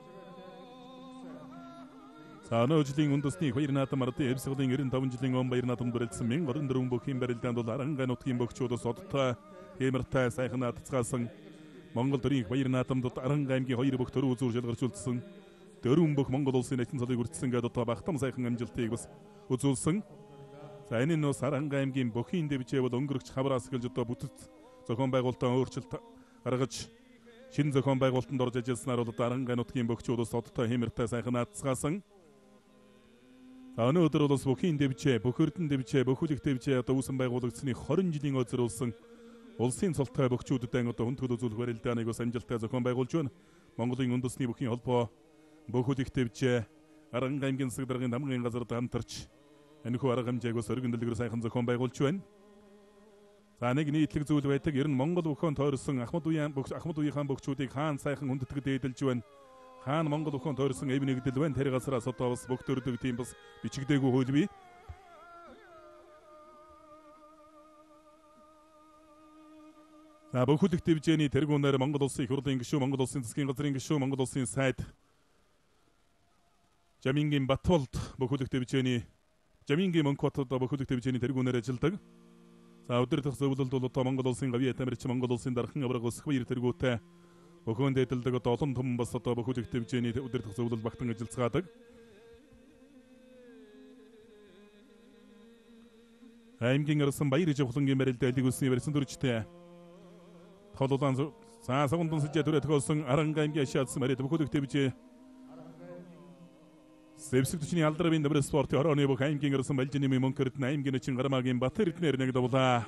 Санаожлийн үндэсний хоёр наадам ардын эвсгэлийн нэрэн таван жилийн он баяр наадам дүрэлсэн мянга орон дөрвөн бүхийн барилдаанд бол арангаа нутгийн бөгчүүдээс одтой хэмэртэй сайхан наадцгаасан Монгол төрийн баяр наадамд арангаа аймгийн хоёр бүх төрөө үзүүр шалгарчулсан дөрвөн бүх Монгол улсын эцэн цалыг үрдсэн гэдэг одоо багтам сайхан амжилтыг бас үзүүлсэн. За энэ нь арангаа аймгийн бүхийн дэвжээ бол өнгөрөгч хавраас эхэлж одоо бүтэц зохион байгуулалтаа өөрчлөлт гаргаж шинэ зохион байгуулалтанд орж ажилласнаар бол арангаа нутгийн бөгчүүдээс одтой хэмэртэй сайхан наадцгаасан. Өнөөдөр бол бүхийн дэвжээ, бүх эрдэн дэвжээ, бүх үлэх дэвжээ одоо үүсэн байгуулагдсны хорин жилийн өдрүүлсэн улсын цолтой бөгчүүдэд одоо хүндгэл үзүүлэх барилдааныг бас амжилттай зохион байгуулж байна. Монголын үндэсний бүхийн холбоо бүх үлэх дэвжээ, арангаа аймгийн засаг даргын дамгын газарт хамтарч энэхүү арга хэмжээг бас өргөн дэлгэр сайхан зохион байгуулж байна. За нэг нийтлэг зүйл байдаг. Ер нь Монгол бүхэн тойрсон Ахмад уян Ахмад уяхан бөгчүүдийг хаан сайхан хүндэтгэд эдэлж байна. Хаан Монгол бүхэн тойрсон эв нэгдэл байна. Тэр газараас одоо бас бүх төрдөг тийм бас бичигдээгүй хууль бий. За бүх үлэх дэвжээний тэргүүнээр Монгол улсын их хурлын гишүүн, Монгол улсын засгийн газрын гишүүн, Монгол улсын сайд Жамингийн Батболд бүх үлэх дэвжээний Жамингийн Монкотод бүх үлэх дэвжээний тэргүүнээр ажилладаг. За өдөр дэх зөвлөлд бол одоо Монгол улсын гавьяа тамирч, Монгол улсын дархан авраг өсөх баяр тэргүүтэй бүхэн дэдэлдэг одоо олон том бас одоо бүх үлэх дэвжээний өдөр дэх зөвлөл багтан ажиллацгаадаг. Аймгийн арсан баяр жавхлангийн барилдаа элэг үсний барьсан дүржтэй. Толулаан за сагундан сэжээ түрээ төгөөсөн арангаа аймгийн ашаадсан барилд бүх үлэх дэвжээ Сэвсэг төчний алдрын дэврэ спорт орооны бүх аймгийн арсан балжины мөнкөрт аймгийн чин гарамаагийн Батэр эрдэнэр нэг давлаа.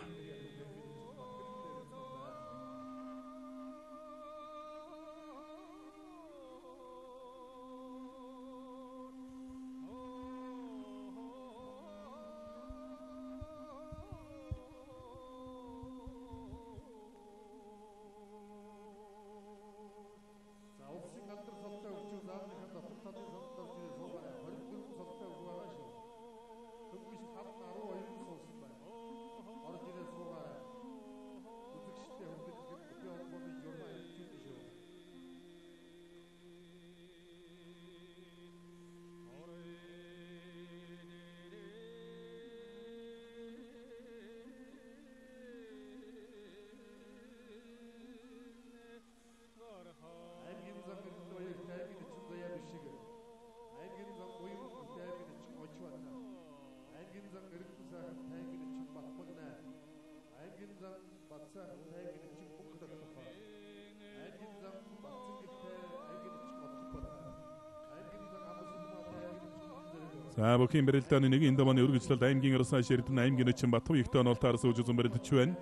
За бүхийн барилдааны нэг энэ давааны үргэлжлэлд аймгийн арсан ширдэн аймгийн чин Батбаян ихтэй онолтоор сууж үзэн барилдаж байна.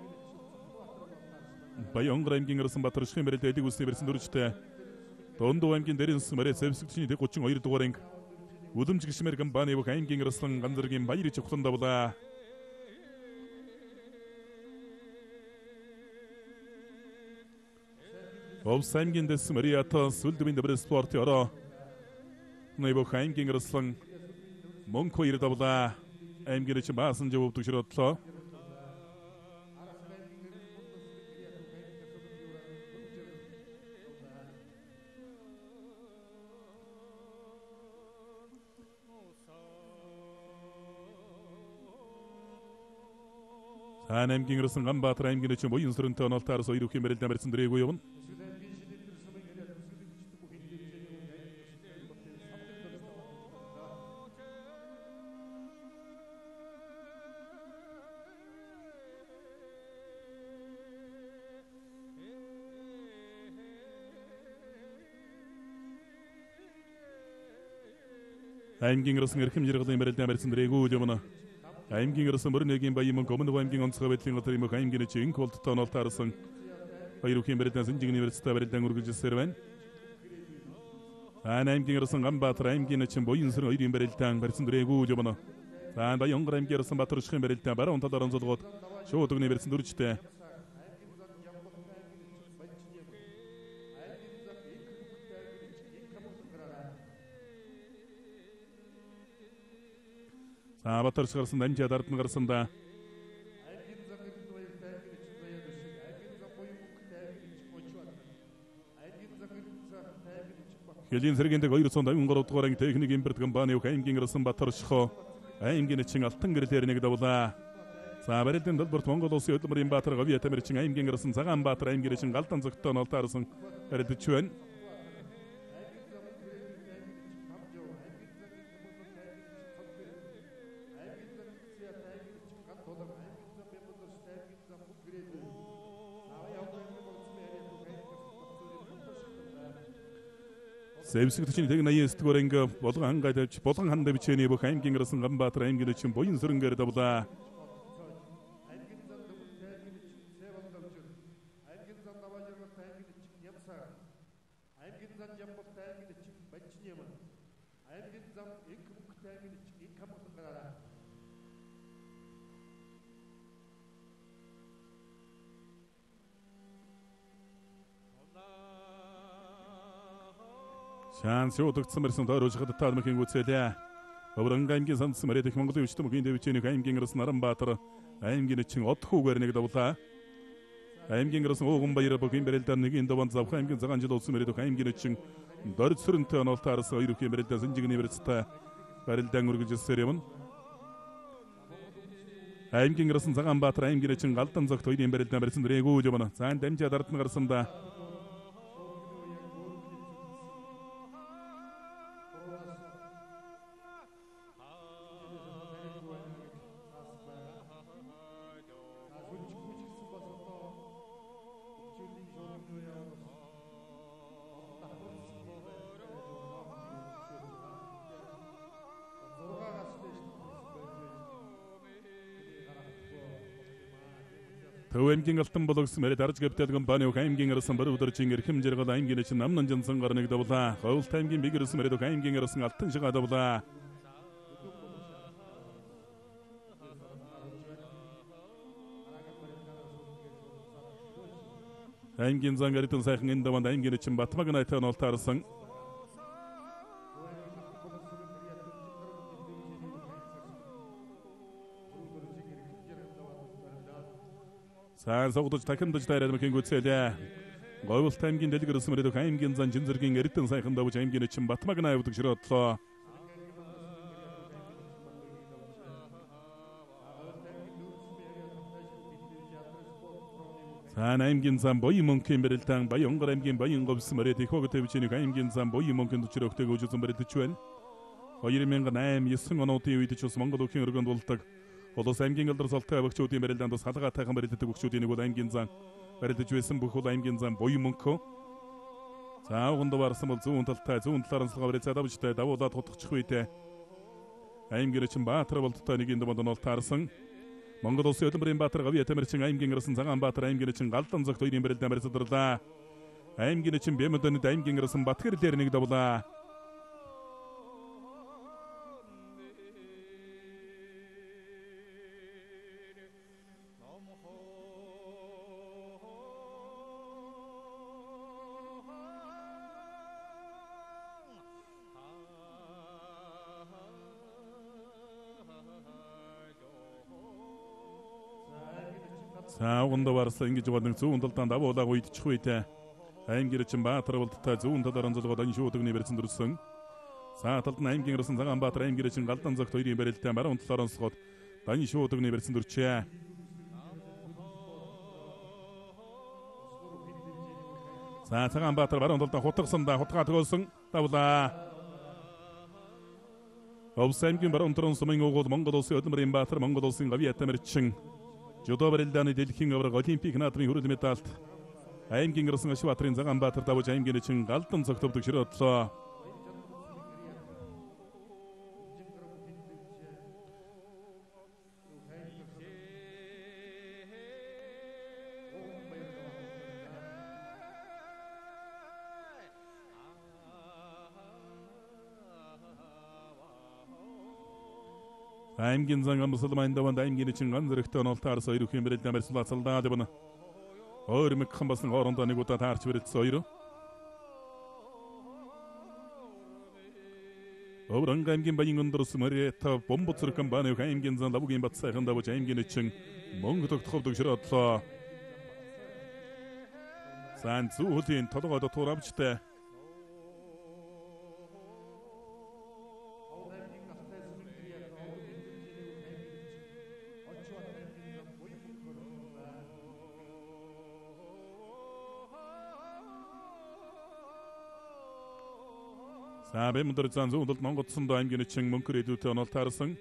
Баян аймгийн арсан Батаршихын барилдаа элэг үсний барьсан дүржтэй. Дундуу аймгийн дээрэнс мөрөө сэвсэгчний гучин хоёр дугаар анги Үлэмж гişмэр компани бүх аймгийн арсан ганцэргийн баяр жавхлан давлаа. Овс аймгийн дэс Мариата сүлдвийн дэврэ спорт ороо нэг аймгийн арсан Монко хоёр давлаа. Аймгийн чин баасан жавд төгшрөдлөө. Аймгийн арсан Ганбаатар аймгийн чин буян сүрэнтэй онолтоор соёр үхэн барилдаан барьсан дэрээгүй явна. аймгийн ирсэн эрхэм жиргалын барилдаан барьсан дрэгүү жомно аймгийн ирсэн мөрнөгийн баямын комонд аймгийн онцгой байдлын газар юм аймгийн чинь колдтой онолт харсан хоёр үхийн барилдаан Синжигний университет барилдаан үргэлжилсээр байна. Аа аймгийн ирсэн Ганбаатар аймгийн чинь боён сэр хоёрын барилдаан барьсан дрэгүү жомно аа баян аймгийн ирсэн Батөршхийн барилдаан баруун талаар онцолгоод шууд өгний барьсан дүржтэй. За Батөрш гарсан дамжаад ард нь гарсан да. Хэлийн сэргэндэг хоёр цон давин гурав дугаар анги техник импорт компани аймгийн гарсан Батөршхо аймгийн чин алтан гэрэлээр нэг давлаа. За барилдын долборт Монгол улсын хөдөлмөрийн Баатар говь Атамирчин аймгийн гарсан Цагаанбаатар аймгийн чин галдан зөгтөө нолтаарсан барилдч байна. Сэвсэг төчний тэг наян сэтгүүрэнг болгон хангай тавьж болгон ханда бичээний бүх аймгийн гарсан Ганбаатар аймгийн чин боён сөрөнгөөр давлаа. Шанс удагдсан мэрсэн тойрож хадтаад мөхийн гүцээлээ. Өврөн аймгийн сандсан мөрөд их Монголын өчтөм мөхийн дэвчээний аймгийн гарсан Наранбаатар аймгийн чин од хүүгээр нэг давлаа. Аймгийн гарсан Ууган баяр бүхэн барилдаан нэгийн даван завх аймгийн цагаан жил улсын мөрөд аймгийн чин дөрөв сөрөнтэй онолтаарс хоёр үхийн барилдаан Синжигний университет барилдаан үргэлжилсээр юм. Аймгийн гарсан Цагаанбаатар аймгийн чин галдан зогт хоёрын барилдаан барьсан дрэгүү жомно. Цаан дамжаад ард нь гарсан да. Төв аймгийн алтан бологс мэрэ дарж капитал компани аймгийн арсан бар өдөржин эрхэм жаргал аймгийн чин намнан жансан гарныг давлаа. Ховлт аймгийн бигэрс мэрэ аймгийн арсан алтан шигаа давлаа. Аймгийн зангаритын сайхан энэ даванд аймгийн чин Батмагнайтай онолтаарсан. Сайн согдож тахимдаж тайраад мөхийн гүцээлээ. Говьлт аймгийн дэлгэрс мөрөд аймгийн зан жинзэргийн эрдэн сайхан давж аймгийн чин Батмагнай авдаг широодлоо. Сайн аймгийн зан боён мөнхийн барилдаан Баянгар аймгийн Баян говьс мөрөд их хог төвчний аймгийн зан боён мөнхийн төчрө өгтэйг үжсэн барилдч байна. хоёр мянган восемь девятый онуудын үед ч ус Монгол өхийн өргөнд болдог. Улс аймгийн алдар солтой багчуудын барилдаанд бас халгатайхан барилддаг багчуудын нэг бол аймгийн зан барилдаж байсан бүх бол аймгийн зан боён мөнхөө. За уганд барсан бол зүүн талтай зүүн талаар анслага барилцаа давжтай давуулаад хутгачих үедээ аймгийн чин Баатар болттой нэг энэ донд таарсан. Монгол улсын хөдөлмөрийн Баатар говь Атамирчин аймгийн гарсан Цагаанбаатар аймгийн чин галдан зогт хоёрын барилдаан барьсадарлаа. Аймгийн чин Бэмэдэнд аймгийн гарсан Батгэр дээр нэг давлаа. За уганд барсан ингэж болон зүүн талдаа давуулаа уйдчих үедээ аймгийн чин Баатар болттой зүүн талаар онцолгоод ань шуудагны барьсан дүрсэн. За талд нь аймгийн гарсан Цагаанбаатар аймгийн чин галдан зогт хоёрын барилдаан баруун талаар онцолгоод ань шуудагны барьсан дүрчээ. За Цагаанбаатар баруун талдаа хутгасан да хутгаа төгөөсөн давлаа. Улс аймгийн баруун талын сумын угол Монгол улсын хөдөлмөрийн Баатар Монгол улсын говь Атамирчин Жудо барилдааны дэлхийн авраг олимпик наадмын хүрэл медальт аймгийн гарсан Ашбаатарын Цагаанбаатар давж аймгийн чин галдан цогтовдөг широодлоо. аймгийн зан амсалмайн даванд аймгийн чин ганзрэгтэй онолтаар соёр хэмбэрэл дамэр сулацалдаа дэвнэ. Өөр мэгхэн басан орондоо нэг удаа таарч бэрэл соёр. Овран аймгийн баян өндөрс мөрөта бомбоцркан баны аймгийн зан лавгийн бат сайхан давж аймгийн чин мөнгө тогтхов дөгшрөдлөө. Сан зүүлийн толгойд туравчтай. Сабэ мөндөр зан зүүнэлд Монгодсонд аймгийн чин мөнгөр эдүүтэй онол таарсан.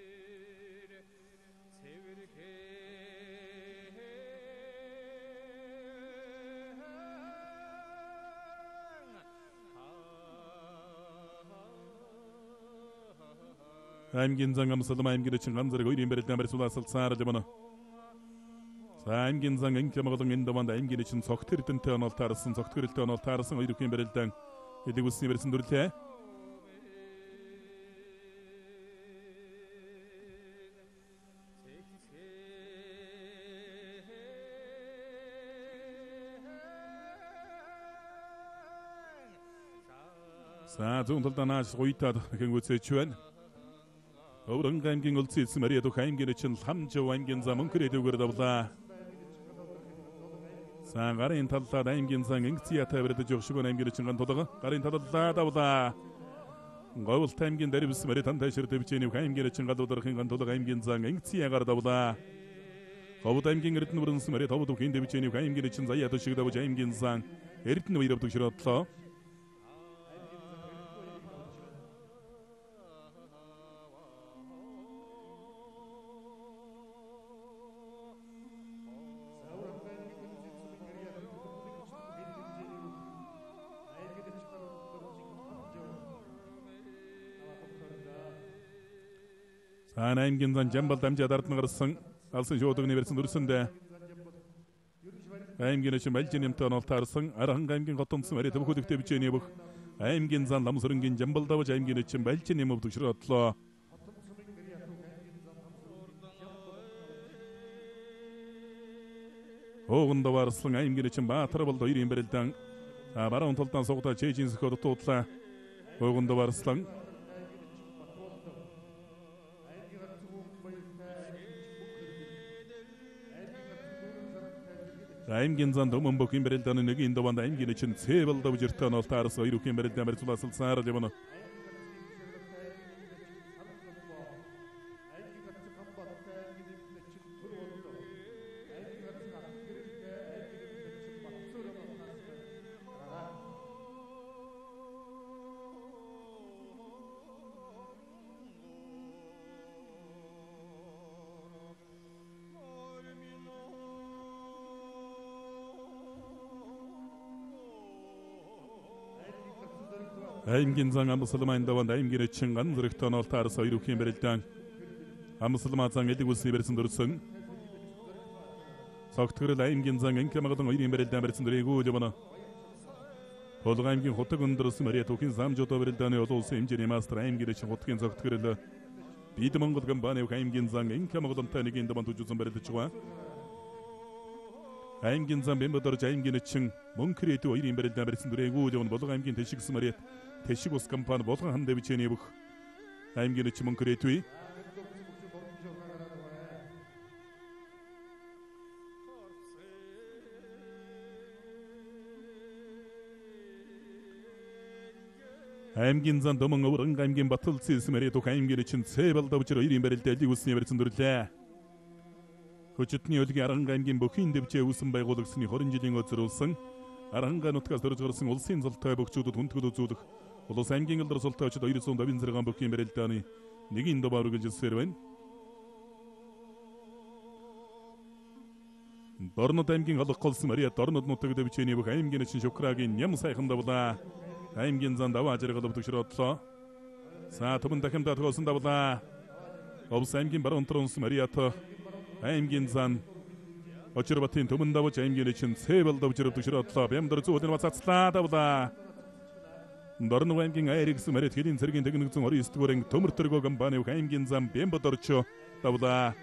аймгийн зан амсалм аймгийн чин ганзрэг үйрийн бэрэл дамэр сулаасалцаар дэвнэ. аймгийн зан инкэмэглэн эндаванд аймгийн чин цогтэрдэнтэй онол таарсан цогтгэрэлтэй онол таарсан үйрийн бэрэлдэн эдэг үсний бэрсэн дүрлээ. За зүүн талд нааш гуйтаад хэнгүүцээч байна. Овран аймгийн улсын Мариад аймгийн чин хамжив аймгийн зам мөнхөр эдүүгээр давлаа. За гарын талдаа аймгийн зан инкциятай тавирдаж өгшгөн аймгийн чин ган тулга гарын талдаа давлаа. Говьлт аймгийн даривс Мариад тантайшэр дэвчээний аймгийн чин гадуудархын ган тулга аймгийн зан инкциягаар давлаа. Говьд аймгийн эрдэнэ бүрэнс Мариад ховд хийн дэвчээний аймгийн чин заяа төшиг давж аймгийн зан эрдэнэ баярав төгшрөдлөө. аймгийн зан жамбал дамжаад ардна гарсан алсын шуудагны бэрсэн дүрсэндээ аймгийн чин балжин юмтай онол таарсан архан аймгийн готонцсон Мариад төвхөлөгтэй бичээний бүх аймгийн зан ламсрынгийн жамбал давж аймгийн чин балжин юм төгшрөдлөө. Оогонд варслан аймгийн чин Баатар болд хоёрын бэрэлдэн баруун талдаа сугдаа чэжин сөхөд туудлаа. Оогонд варслан аймгийн зан дөмөн бөхийн бэрэлдэн нэг индаванд аймгийн чин цэвэл давж иртэн онол таарсан хоёр үхэн бэрэлдэн барьцууласалцаар дэвнэ. аймгийн зан амсалмайн даванд аймгийн чин ганзрэгтэй онол таарсан хоёр үхэн бэрэлдэн амсалмаа зан эдэг үсний бэрсэн дүрсэн. Цогтгөрөл аймгийн зан инкэмэглэн хоёрын бэрэлдэн бэрсэн дүрэгүү дэвнэ. Толгой аймгийн хотог өндөрс Мариад түүхийн замжуудаа бэрэлдэний улсын хэмжээний мастер аймгийн чин хотгийн цогтгөрөл бид Монгол гамбаны аймгийн зан инкэмэглэнтэй нэг индаванд үжүүлсэн бэрэлдэж байгаа. аймгийн зан бэмбэдэрж аймгийн чин мөнхөр эдүү хоёрын бэрэлдэн бэрсэн дүрэгүү дэвнэ. Болгон аймгийн тэшигс Мариад тэшиг ус компани болгон хан дэвчээний бүх аймгийн чин мөнхөр эдүү аймгийн зан дөмөн өврөн аймгийн Баталцис Мариад аймгийн чин цэвэл давжир хоёрын бэрэлдэн элиг үсний бэрсэн дүрлээ. Хөчтний өлгийн Аранга аймгийн бүхийн дэвчээ үүсэн байгуулагчны хорин жилийн өдрүүлсэн Аранга нутгаас төрж гарсан улсын золтой бөхчүүдэд хүндэтгэл үзүүлэх улс аймгийн элдэр султай очид хоёр зуун давын зэрэг бүхийн бэрэлдэний нэгэн дубаар үргэлжилсээр байна. Дорнод аймгийн халах голсон Мариад Дорнод нутаг дэвчээний бүх аймгийн чин шукрагийн ням сайхан давлаа. аймгийн зан даваа ажиргал төгшрөдлөө. За түмэн дахимдаа төгөөсөн давлаа. Овс аймгийн баруун тронс Мариад аймгийн зан Очирбатын түмэн давж аймгийн чин цэвэл давжир төгшрөдлөө. Бямдар зүүн бацацлаа давлаа. Дорнов аймгийн Айрикс Марит хэдийн цэргийн техникцэн орон ёсдугаар анги төмөртөргөө компани аймгийн зам Бэмбод орчоо тавлаа.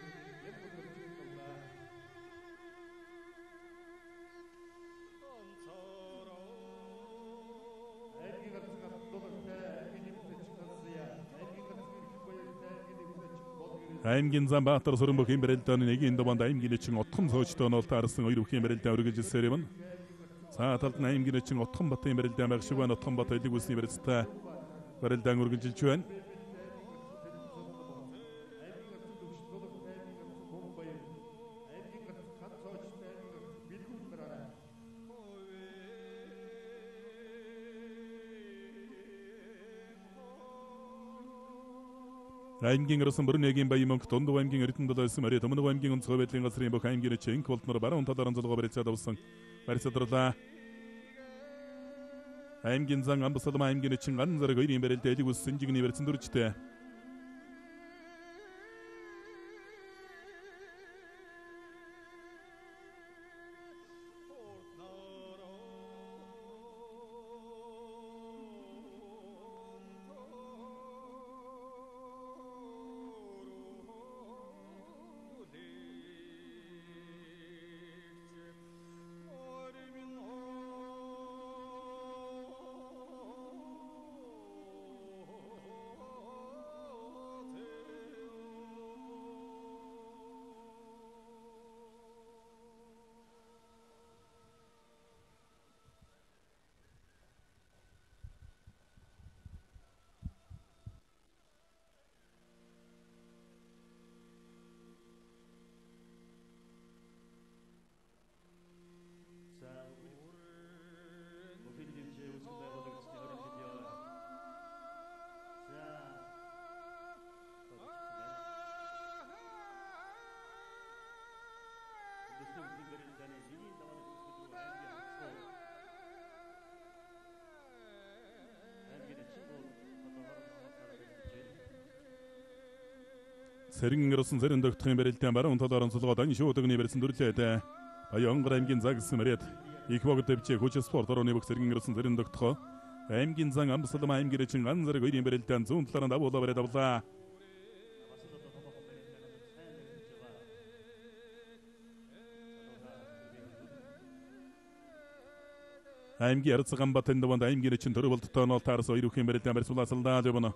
Аймгийн зам Баатар Сүрэнбөх имбэрэлдэаны нэгийн даванд аймгийн чин отхон цоочтой нол таарсан хоёр бүхэн имбэрэлдэ өргөжлөсөр юм. Цаа талд аймгийн чин отхон бат имбэрэлдэ мэгшгүүн отхон бат элэг үсний имбэрэлдэ барилдаан өргөжлөж байна. аймгийн өрсөн бүрнэгийн баямонг Дундав аймгийн эрдэнэт болсон Мари Төмнөв аймгийн онцгой байдлын газрын бүх аймгийн чин болтноор баруун талаар онцлогоо барьцаад авсан. Барьцаадрлаа. аймгийн зан Амбасалма аймгийн чин ган зэрэг хоёрын барилд элэг үссэн жигний барьцан дүржтэй. Сэргэн өрсөн зэрэн догтхын барилдаан баруун талаар онцлогоо дан шуудагны барьсан дүрлээд Баянгар аймгийн загс мэрэд их богд дэвчээ хүч спорт орны бүх сэргэн өрсөн зэрэн догтхоо аймгийн зан Амбасалма аймгийн чин ган зэрэг хоёрын барилдаан зүүн талаар давуулаа бариад авлаа. аймгийн Арцган Батэн даванд аймгийн чин төрөвөлтөй нол таарс хоёр бүхэн барилдаан барьсуулаасалдаа явна.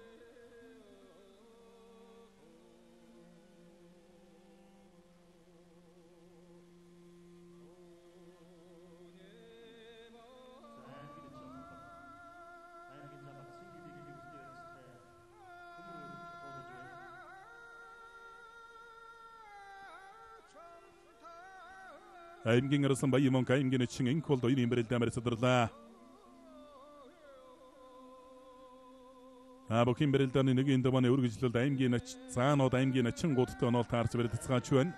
аймгийн арсан баямон аймгийн чин энкол хоёрын барилдаан барьсаадрлаа. А бүхэн барилдааны нэгийн давааны өргөжлөлд аймгийн ач цаанууд аймгийн ачин гудтай нол таарч барьцгаач байна.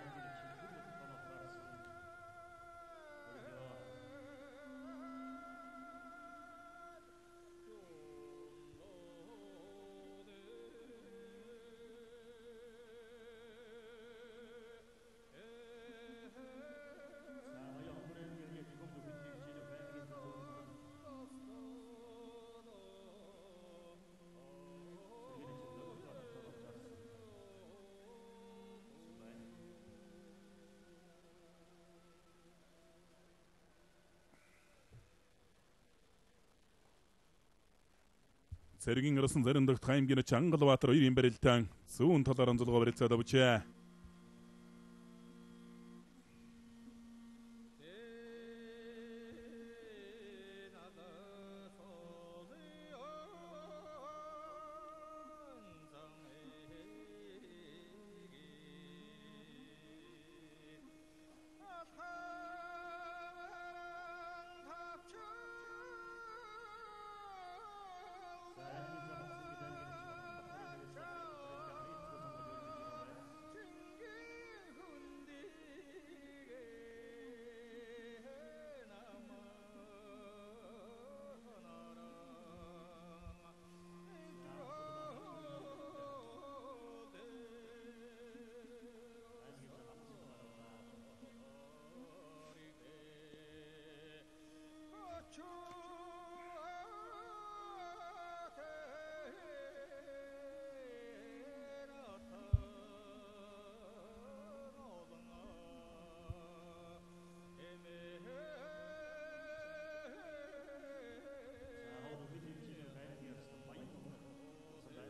Сэргэн өрсөн зэрэн догтх аймгийн Чангалбаатар хоёрын барилдаан зүүн талаар онцлогоо барьцаад авчээ.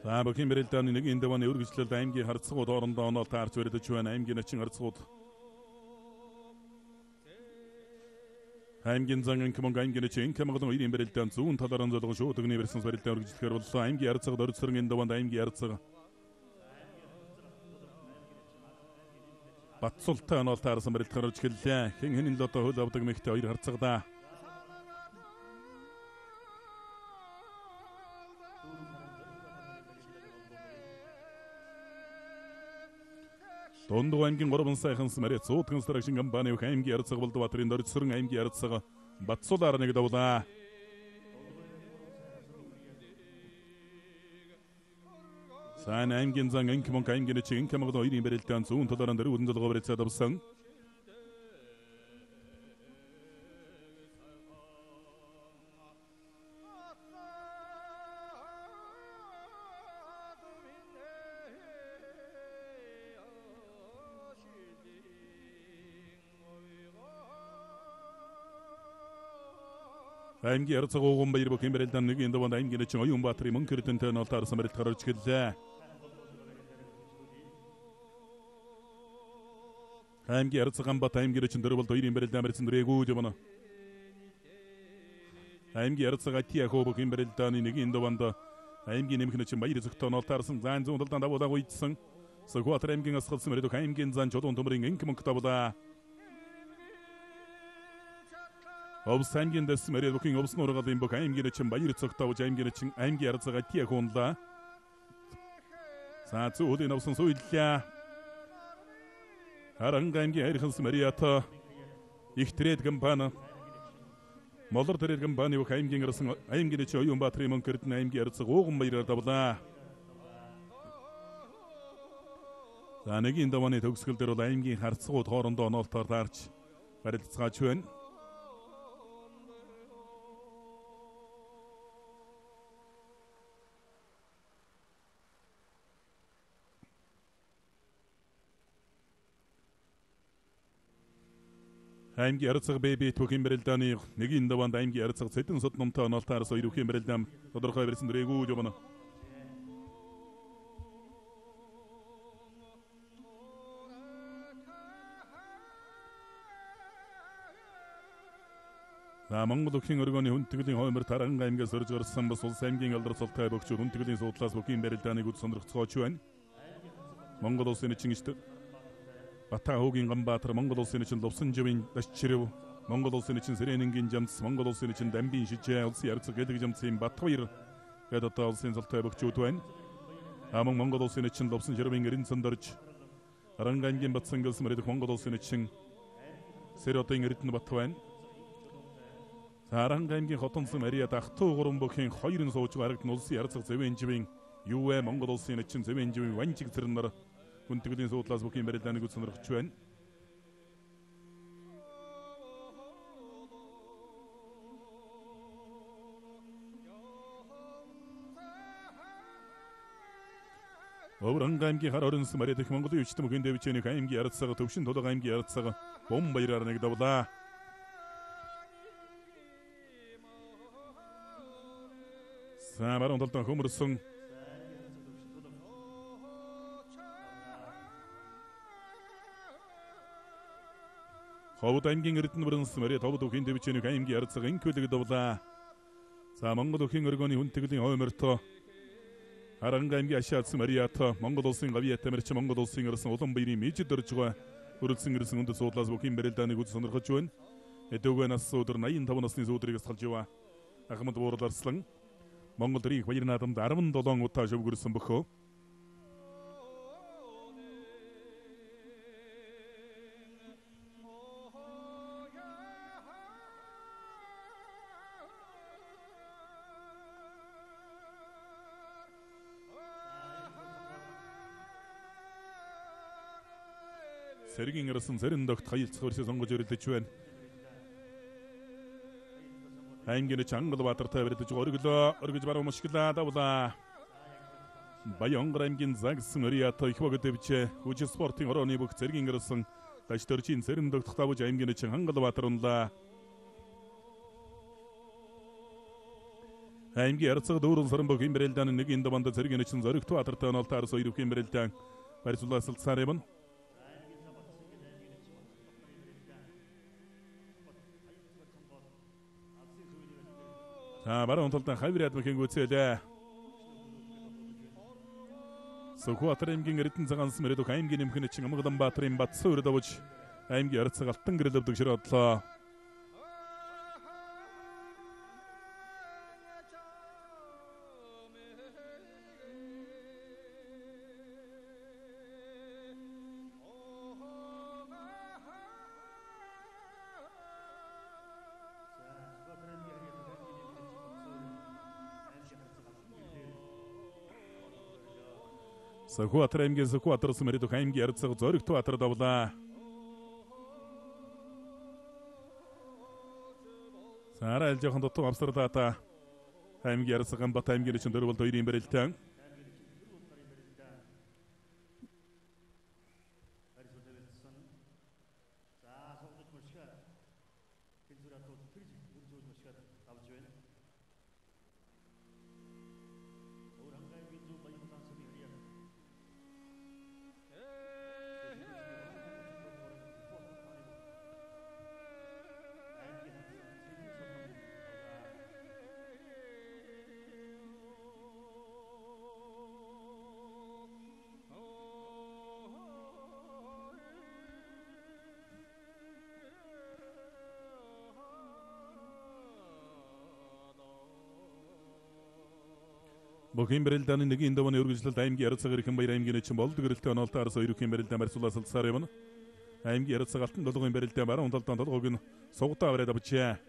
За бүхэн мэрэлдэаны нэг энэ дэваны үргэлжлэлд аймгийн харцгууд орондоо онол таарч өрөдөж байна. Аймгийн начин харцгууд. Аймгийн занган кэмон аймгийн начин кэмэгдэн үеийн мэрэлдээн зүүн талаараа золгон шуудагны версэнс барилдаан үргэлжлэхээр боллоо. Аймгийн харцгууд орцсорын энэ дэванд аймгийн харцаг. Батсултай онол таарсан барилдахаар орж эхэллээ. Хэн хэн л одоо хөл авдаг мэгтэй хоёр харцагдаа. Дондоо аймгийн гурван сайхан смарэ цуутган сарагшин гамбаны аймгийн ярцаг болд Батрын дөрцөрөн аймгийн ярцаг Батсулаар нэг давлаа. Сан аймгийн зан инкмон аймгийн чин инкмон хоёрын барилдаан зүүн талаараа дөрөв үдэн золгоо барьцаа давсан. Аймгийн ярцаг ууган баяр бүхэн барилдаан нэг энэ даванд аймгийн чин оюун Баатарын мөнхөрдөн тэн ол таарсан барилдахаар орж эхэллээ. Аймгийн ярцаг амбат аймгийн чин дөрөв болд хоёрын барилдаан барьсан дөрэгүү жимнэ. Аймгийн ярцаг атия хоо бүхэн барилдааны нэг энэ даванд аймгийн нэмхэн чин баяр зөвхөн ол таарсан зан зүүн талдан давуулаа гуйдсан. Согватар аймгийн асгалсан мөрөд аймгийн зан жолон төмрийн инкмон тавлаа. Овс аймгийн дэс мэрэ бүхэн овс нургалын бүх аймгийн чин баяр цогтовж аймгийн чин аймгийн ярцаг атия хоонлаа. За зүүлийн овсон суйллаа. Харанг аймгийн хайрханс Мариата их тред компани Молор тред компани бүх аймгийн арсан аймгийн чин оюун Баатарын мөнхөрдөн аймгийн ярцаг ууган баяраар давлаа. За нэгийн даваны төгсгөл дээр бол аймгийн харцгууд хоорондоо оноолтоор таарч барилцгааж байна. Аймгийн ярцаг бэби түүхийн барилдааны нэг энэ даванд аймгийн ярцаг цэдэн сод номтой оноолтаараас хоёр үхийн барилдаан тодорхой барьсан дөрэгүү жомно. За Монгол өхийн өргөний хүндэтгэлийн хоймор Таранга аймгаас орж гарсан бас улс аймгийн алдар цолтой бөгчүүд хүндэтгэлийн суудлаас бүхийн барилдааныг үд сонирхцгооч байна. Монгол улсын чингчд Бата хуугийн Ганбаатар, Монгол улсын чин Лувсан живийн Дашчирэв, Монгол улсын чин Сэрэнингийн Жамс, Монгол улсын чин Дамбин Шижээ, улсын ярцаг гэдэг Жамсын Батбаяр гэдэг одоо улсын цолтой бөгчүүд байна. Аман Монгол улсын чин Лувсан живийн Эрдэнэцэнд орж Арангангийн Батсангас мөрөдөх Монгол улсын чин Сэротын Эрдэнэ Бат байна. Арангангийн Хотонсон Мария Дахтуу гурван бүхэн хоёрын сууж харагдсан улсын ярцаг зэвэн живийн юу вэ Монгол улсын чин зэвэн живийн Ванжиг зэрэн нар хүндэтгэлийн суудлаас бүхийн барилдааныг үд сонирхож байна. Овранг аймгийн хар орон смарэ дэх Монголын өвчтөн бүхэн дэвчэний аймгийн ярцаг төвшин тулга аймгийн ярцаг бом баяраар нэг давлаа. Самаран толтон хөмөрсөн Ховд аймгийн Эрдэнэ бүрэнс мөрөд ховд өхийн дэвчэний аймгийн ярцаг инкүлэг давлаа. За Монгол өхийн өргөний хүндэтгэлийн хойморто Аранга аймгийн Ашаадс Мариата Монгол улсын Гавьяат тамирч Монгол улсын ирсэн улан баярын мэжид орж байгаа хөрөлсөн ирсэн үндэс суудлаас бүхийн барилдааныг үд сонирхож байна. Эдүгэн нас өдөр восемьдесят пять насны сүүдрийг салж яваа. Ахмад Буур Арслан Монгол рийг баяр наадамд дөрвөн удаа шөвгөрсөн бөхөө. Сэргийн ирсэн зэрэн догт хаялцах хөрсөс сонгож өрөлдөж байна. Аймгийн Чангал Баатартай барьж өргөлөө өргөж баруун мушглаа давлаа. Баянгар аймгийн Загсан Мариата их богд дэвчээ хүч спортын орооны бүх зэргийн ирсэн даш төрчин зэрэн догт тавж аймгийн Чангал Баатар унлаа. аймгийн ярцаг дүүрэн саранбог имбрэлданы нэг энэ даванда зэргийн чинь зоригт атартай онолтаар соёрох имбрэлдэн барьцуулалтсаар юм. За баруун талдан хавирад мхэн гүцээлээ. Сөхөтөр аймгийн эрдэнэ цагаанс мөрөд аймгийн нэмхэн чинь Амгалан Баатарын Батсан өрөд авч аймгийн ярцаг алтан гэрэл өвдөг широодлоо. Сөхөтөр аймгийн Сөхөтөр мөрөд аймгийн ярцаг зоригт атар давлаа. Сара эл жоохон дотор авсарлаата аймгийн ярцаг Бат аймгийн чинь дөрвөл хоёрын бэрэлтэн. Бохим бэрэлдэны нэг энэ давны үргэлжлэлд аймгийн ярцаг ирхэн баяр аймгийн чинь болдог гэрэлтэй онолтоор соёрох бэрэлдэн барьцуулалтсаар юм. Аймгийн ярцаг алтан долгын бэрэлдэн баруун талдан толгойг нь сугтаа аваад авчээ.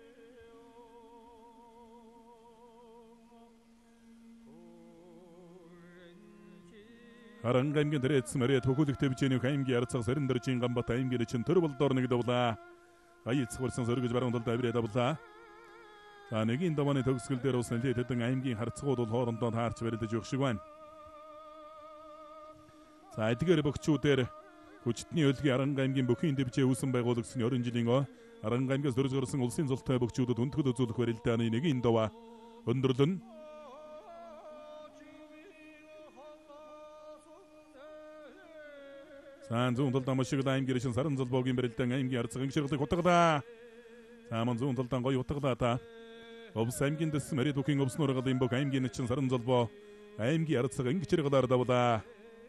Харан аймгийн дээрээс мөрөд хөхөлөгтэй бичээний аймгийн ярцаг Сариндаржийн Гамбат аймгийн чинь төр болдоор нэг давлаа. Аяцгварсан сөргөж баруун талд аваад давлаа. За нэгийн давааны төгсгөл дээр ус нэлээд хэдэн аймгийн харцгууд бол хоорондоо таарч барилдаж өгөх шиг байна. За эдгээр богчуудээр хүчтний өлгийн Аранга аймгийн бүхий дэвжээ үүсэн байгуулагчны орон жилийн Аранга аймгаас дөрөж гарсан улсын золтой богчуудад өнтгөл үзүүлэх барилдааны нэгийн даваа өндөрлөн. Сан зүүн талд машиг аймгийн шин саран залбоогийн барилдаан аймгийн арцаг ангишралыг утгаглаа. За мөн зүүн талд гоё утгаглаа та. Обс аймгийн дэс мэрид бүхийн обсноор галын бог аймгийн чин саран залбоо аймгийн арцаг ангичргалаар давлаа.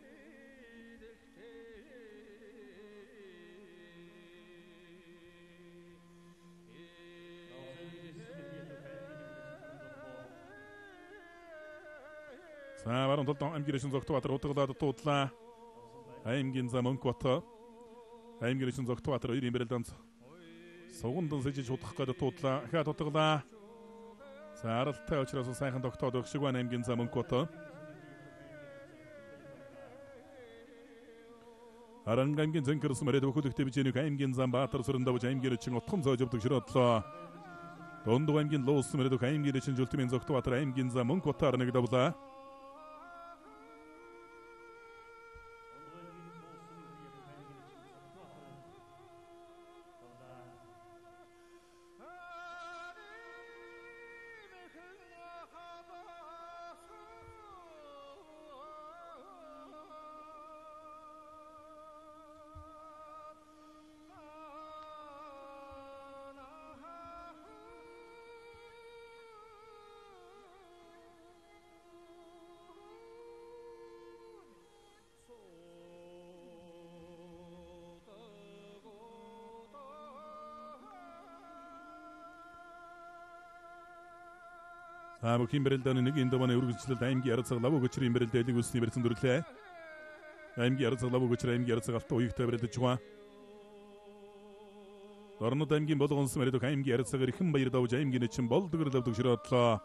За баруун талд аймгийн шин зогт батар утгаглаад туудлаа. Аймгийн зам Мөнхбат аймгийн шин зогт батар хоёрын бэрэлдэн сугундан сэжиж удах гээд туудлаа. Ахаад утгаглаа. За аралтай учраас сайхан тогтоод өгөх шиг байна аймгийн зам Мөнхбат. Аранга аймгийн зэнкэрс мөрөд хөхөлөгтэй бичээний аймгийн зам Баатар сүрэн давж аймгийн чин утгам зоож өгдөг широодлоо. Дундуг аймгийн Луус мөрөд аймгийн чин жултмын зогт батар аймгийн зам Мөнхбатаар нэг давлаа. За бүхий бэрэлдэны нэг энэ давааны үргэлжлэлд аймгийн ярцаг лав өгчрийн бэрэлдэлийг үсний бэрсэн дүрлээ. Аймгийн ярцаг лав өгчр аймгийн ярцаг алт уягтай бэрэлдэж байгаа. Орнод аймгийн болгонс мөрөд аймгийн ярцаг ирхэн баяр давж аймгийн чин болдог лавдаг широодлоо.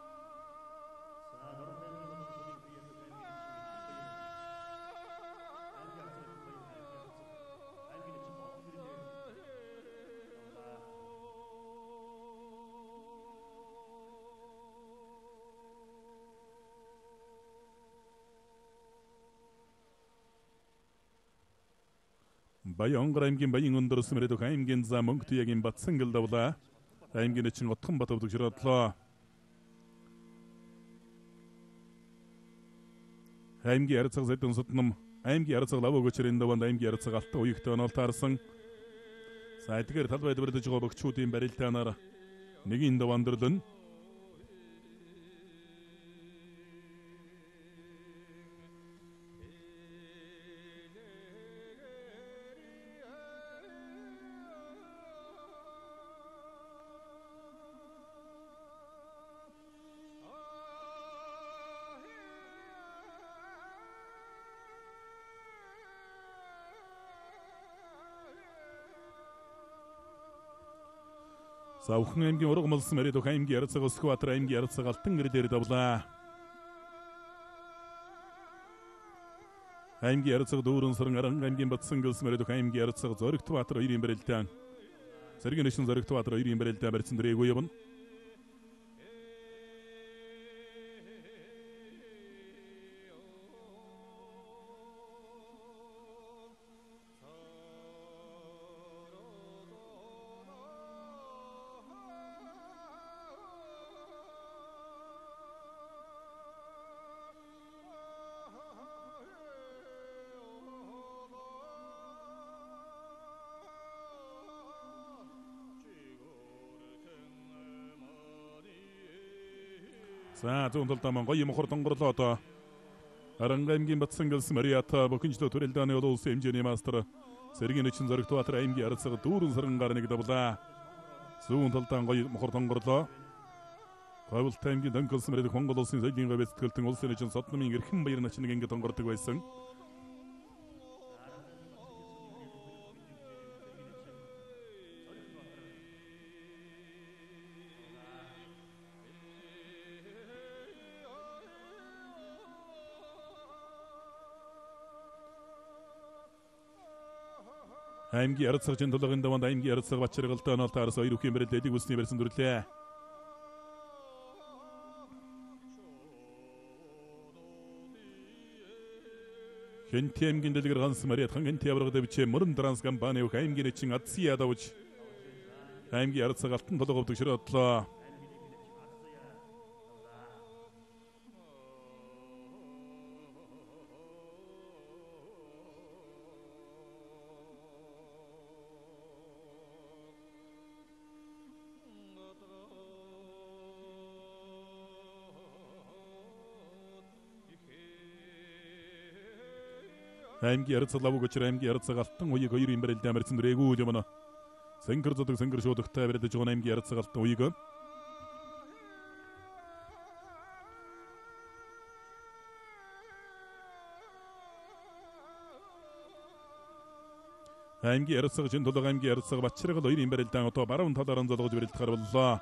Баянгар аймгийн баян өндөрс мөрөд аймгийн зам Мөнхтягийн Батсан гэл давлаа. Аймгийн чин утхан бат өвдөг широодлоо. аймгийн ярицаг зэдэн сутнам аймгийн ярицаг лав өгөчрийн даванд аймгийн ярицаг алтан уягтай онол таарсан. За эдгээр талбайд барьж байгаа бөгчүүдийн барилтаанаар нэгийн давандралн Савхан аймгийн ураг малс мэридөх аймгийн ярицаг Өсгөбаатар аймгийн ярицаг алтан гэрэлээр давлаа. Аймгийн ярицаг дүүрэн саран аран аймгийн Батсан гэлс мэридөх аймгийн ярицаг Зоригтбаатар хоёрын барилдаан. Сэргийн нэшин Зоригтбаатар хоёрын барилдаан барьсан дэрээгүй явна. За зүүн талд маань гоё мохор донгорлоо одоо. Аранга аймгийн Батсан гэлс Мариата бохинчлоо төрөлдөөний улсын хэмжээний мастер Сэргийн нэчин Зоригтбаатар аймгийн ярицаг дүүрэн саран гарныг давлаа. Зүүн талдаа гоё мохор донгорлоо. Говьлт аймгийн Донголс Маридох Монгол улсын соёлын говь бэлтгэлтэн улсын нэчин Содномын эрхэм баяр начныг ингэ донгордог байсан. Аймгийн ярицаг жинтологын даванд аймгийн ярицаг Бачиргалтай онол таарс хоёр үхийн барилдыг үлсний барьсан дүрлээ. Хэнти аймгийн дэлгэр Ганс Мариат хангэнти аврагад бичээ мөрөн транс компани ух аймгийн нэчин Адсия давж аймгийн ярицаг алтан толгой өвдөг ширээ одлоо. аймгийн ярицаг лав өгөчр аймгийн ярицаг алтан уяг хоёрын барилдаан барьсан дэрээгүй юмна. Сэнгэр зодог сэнгэр шуудагтай барилдаж байгаа аймгийн ярицаг алтан уяг. аймгийн ярицаг жинтолог аймгийн ярицаг Бачиргал хоёрын барилдаан одоо баруун талаараа золгож барилдахаар боллоо.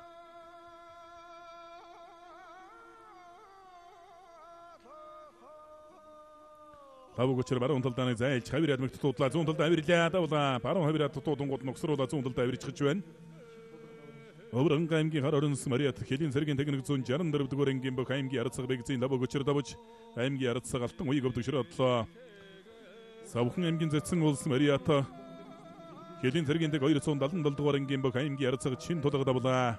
Лав өгөчр баруун талдааны зайлж хавираад мэгт туудлаа зүүн талд авирлаа давлаа. Баруун хавираад туудангууд ногсруулаа зүүн талд авирчж байна. Өврөнг аймгийн хар орнос Мариат хэлийн сэргийн техник зүүн шестьдесят дөрөв дугаар ангийн бүх аймгийн ярицаг бэгзийн лав өгөчр давж аймгийн ярицаг алтан уяг өвдөг ширээ одлоо. Савхан аймгийн зэцэн улс Мариат хэлийн сэргийн дэг хоёр зуун даатан дугаар ангийн бүх аймгийн ярицаг чин тулга давлаа.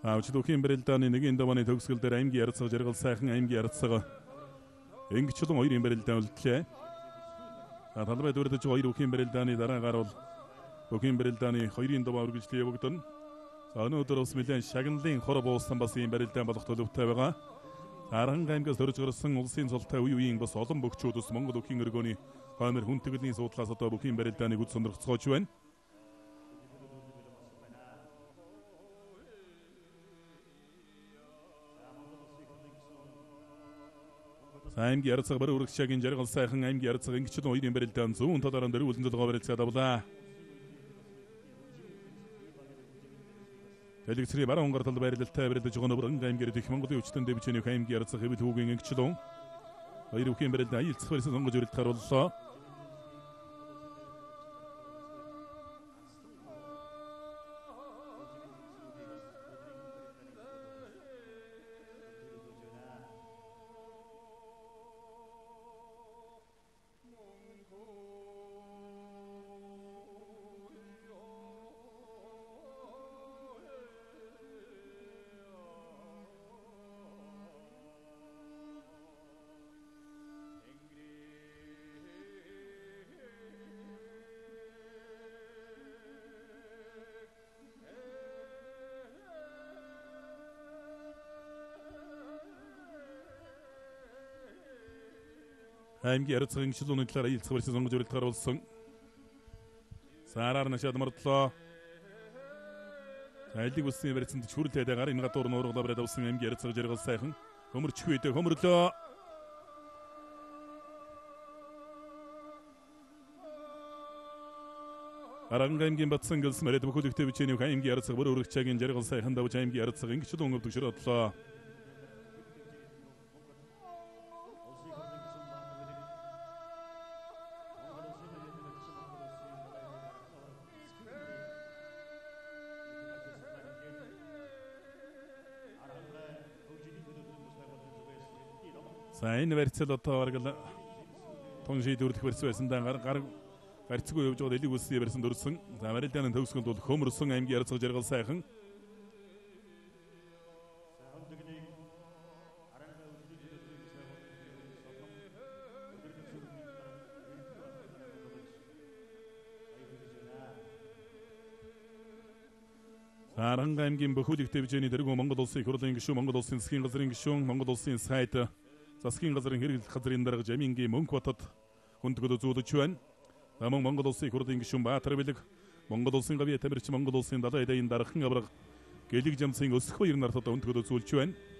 Авчдуухийн барилдааны нэгэн давааны төгсгөл дээр аймгийн ярцаг жаргал сайхан аймгийн ярцаг Ингэчлэн хоёрын барилдаан үлдлээ. Талбай дөрөдөж хоёр бүхийн барилдааны дараагаар бол бүхийн барилдааны хоёрын даваа үргэлжлэн явагдана. За өнөөдөр бас нэлээд шагналын хор буусан бас ийм барилдаан болох төлөвтэй байгаа. Аранга аймгаас төрж гарсан улсын цолтой үе үеийн бас олон бөхчүүд ус Монгол бүхийн өргөөний хоймор хүн тэглэлийн суудлаас одоо бүхийн барилдааныг үд сонирхцоож байна. Аймгийн ярцаг барь үргэлжлэгийн жаргал сайхан аймгийн ярцаг ингэчлэн хоёрын барилдаан зүүн талаараа дөрөв үлдэн толгой барилцаад авлаа. Электри баруун гар тал байрлалтай барилдаж байгаа нөөрөн аймгийн дэх Монголын өвчтөн дэвчэний аймгийн ярцаг хэвэд хүүгийн ингэчлэн хоёр бүхийн барилдаан аялцах барьсан сонгож өрөлт харууллаа. аймгийн ярцаг ингэчлэн талаар аялцах барьсан сонгож өрөлт харуулсан. Саараар нашаад мордлоо. Айлыг үсний барьсан чүрэлтэй дагаар энэ гадуур нуургалаа бариад авсан аймгийн ярцаг жаргал сайхан хөмөрч хүйдэ хөмөрлөө. Аранга аймгийн батсан гэлс мэрэд бүхэлдэгтэй бичээний аймгийн ярцаг бүр өргөчаагийн жаргал сайхан давж аймгийн ярцаг ингэчлэн өнгөвдөг широдлоо. За энэ барьцал одоо бараг тун шийдвэрлэх барьсан байсан даа гар гарцгүй явж байгаа элэг үсний барьсан дөрсөн. За барилдааны төгсгөлд бол хөмөрсөн аймгийн ярцаг жаргал сайхан. Аранга аймгийн бүхүүлэгтэй бичээний дэргүү Монгол улсын их хурлын гишүүн, Монгол улсын засгийн газрын гишүүн, Монгол улсын сайд засгийн газрын хэрэглэх газрын дарга Жамингийн Мөнх Батад хүндгэл үзүүлж байна. Аман Монгол улсын их хурлын гишүүн Баатар Бэлэг, Монгол улсын гавьяа тамирчин, Монгол улсын далайн эдийн дархан авраг Гэлэг Жамсын өсөх баяр нарт одоо хүндгэл үзүүлж байна.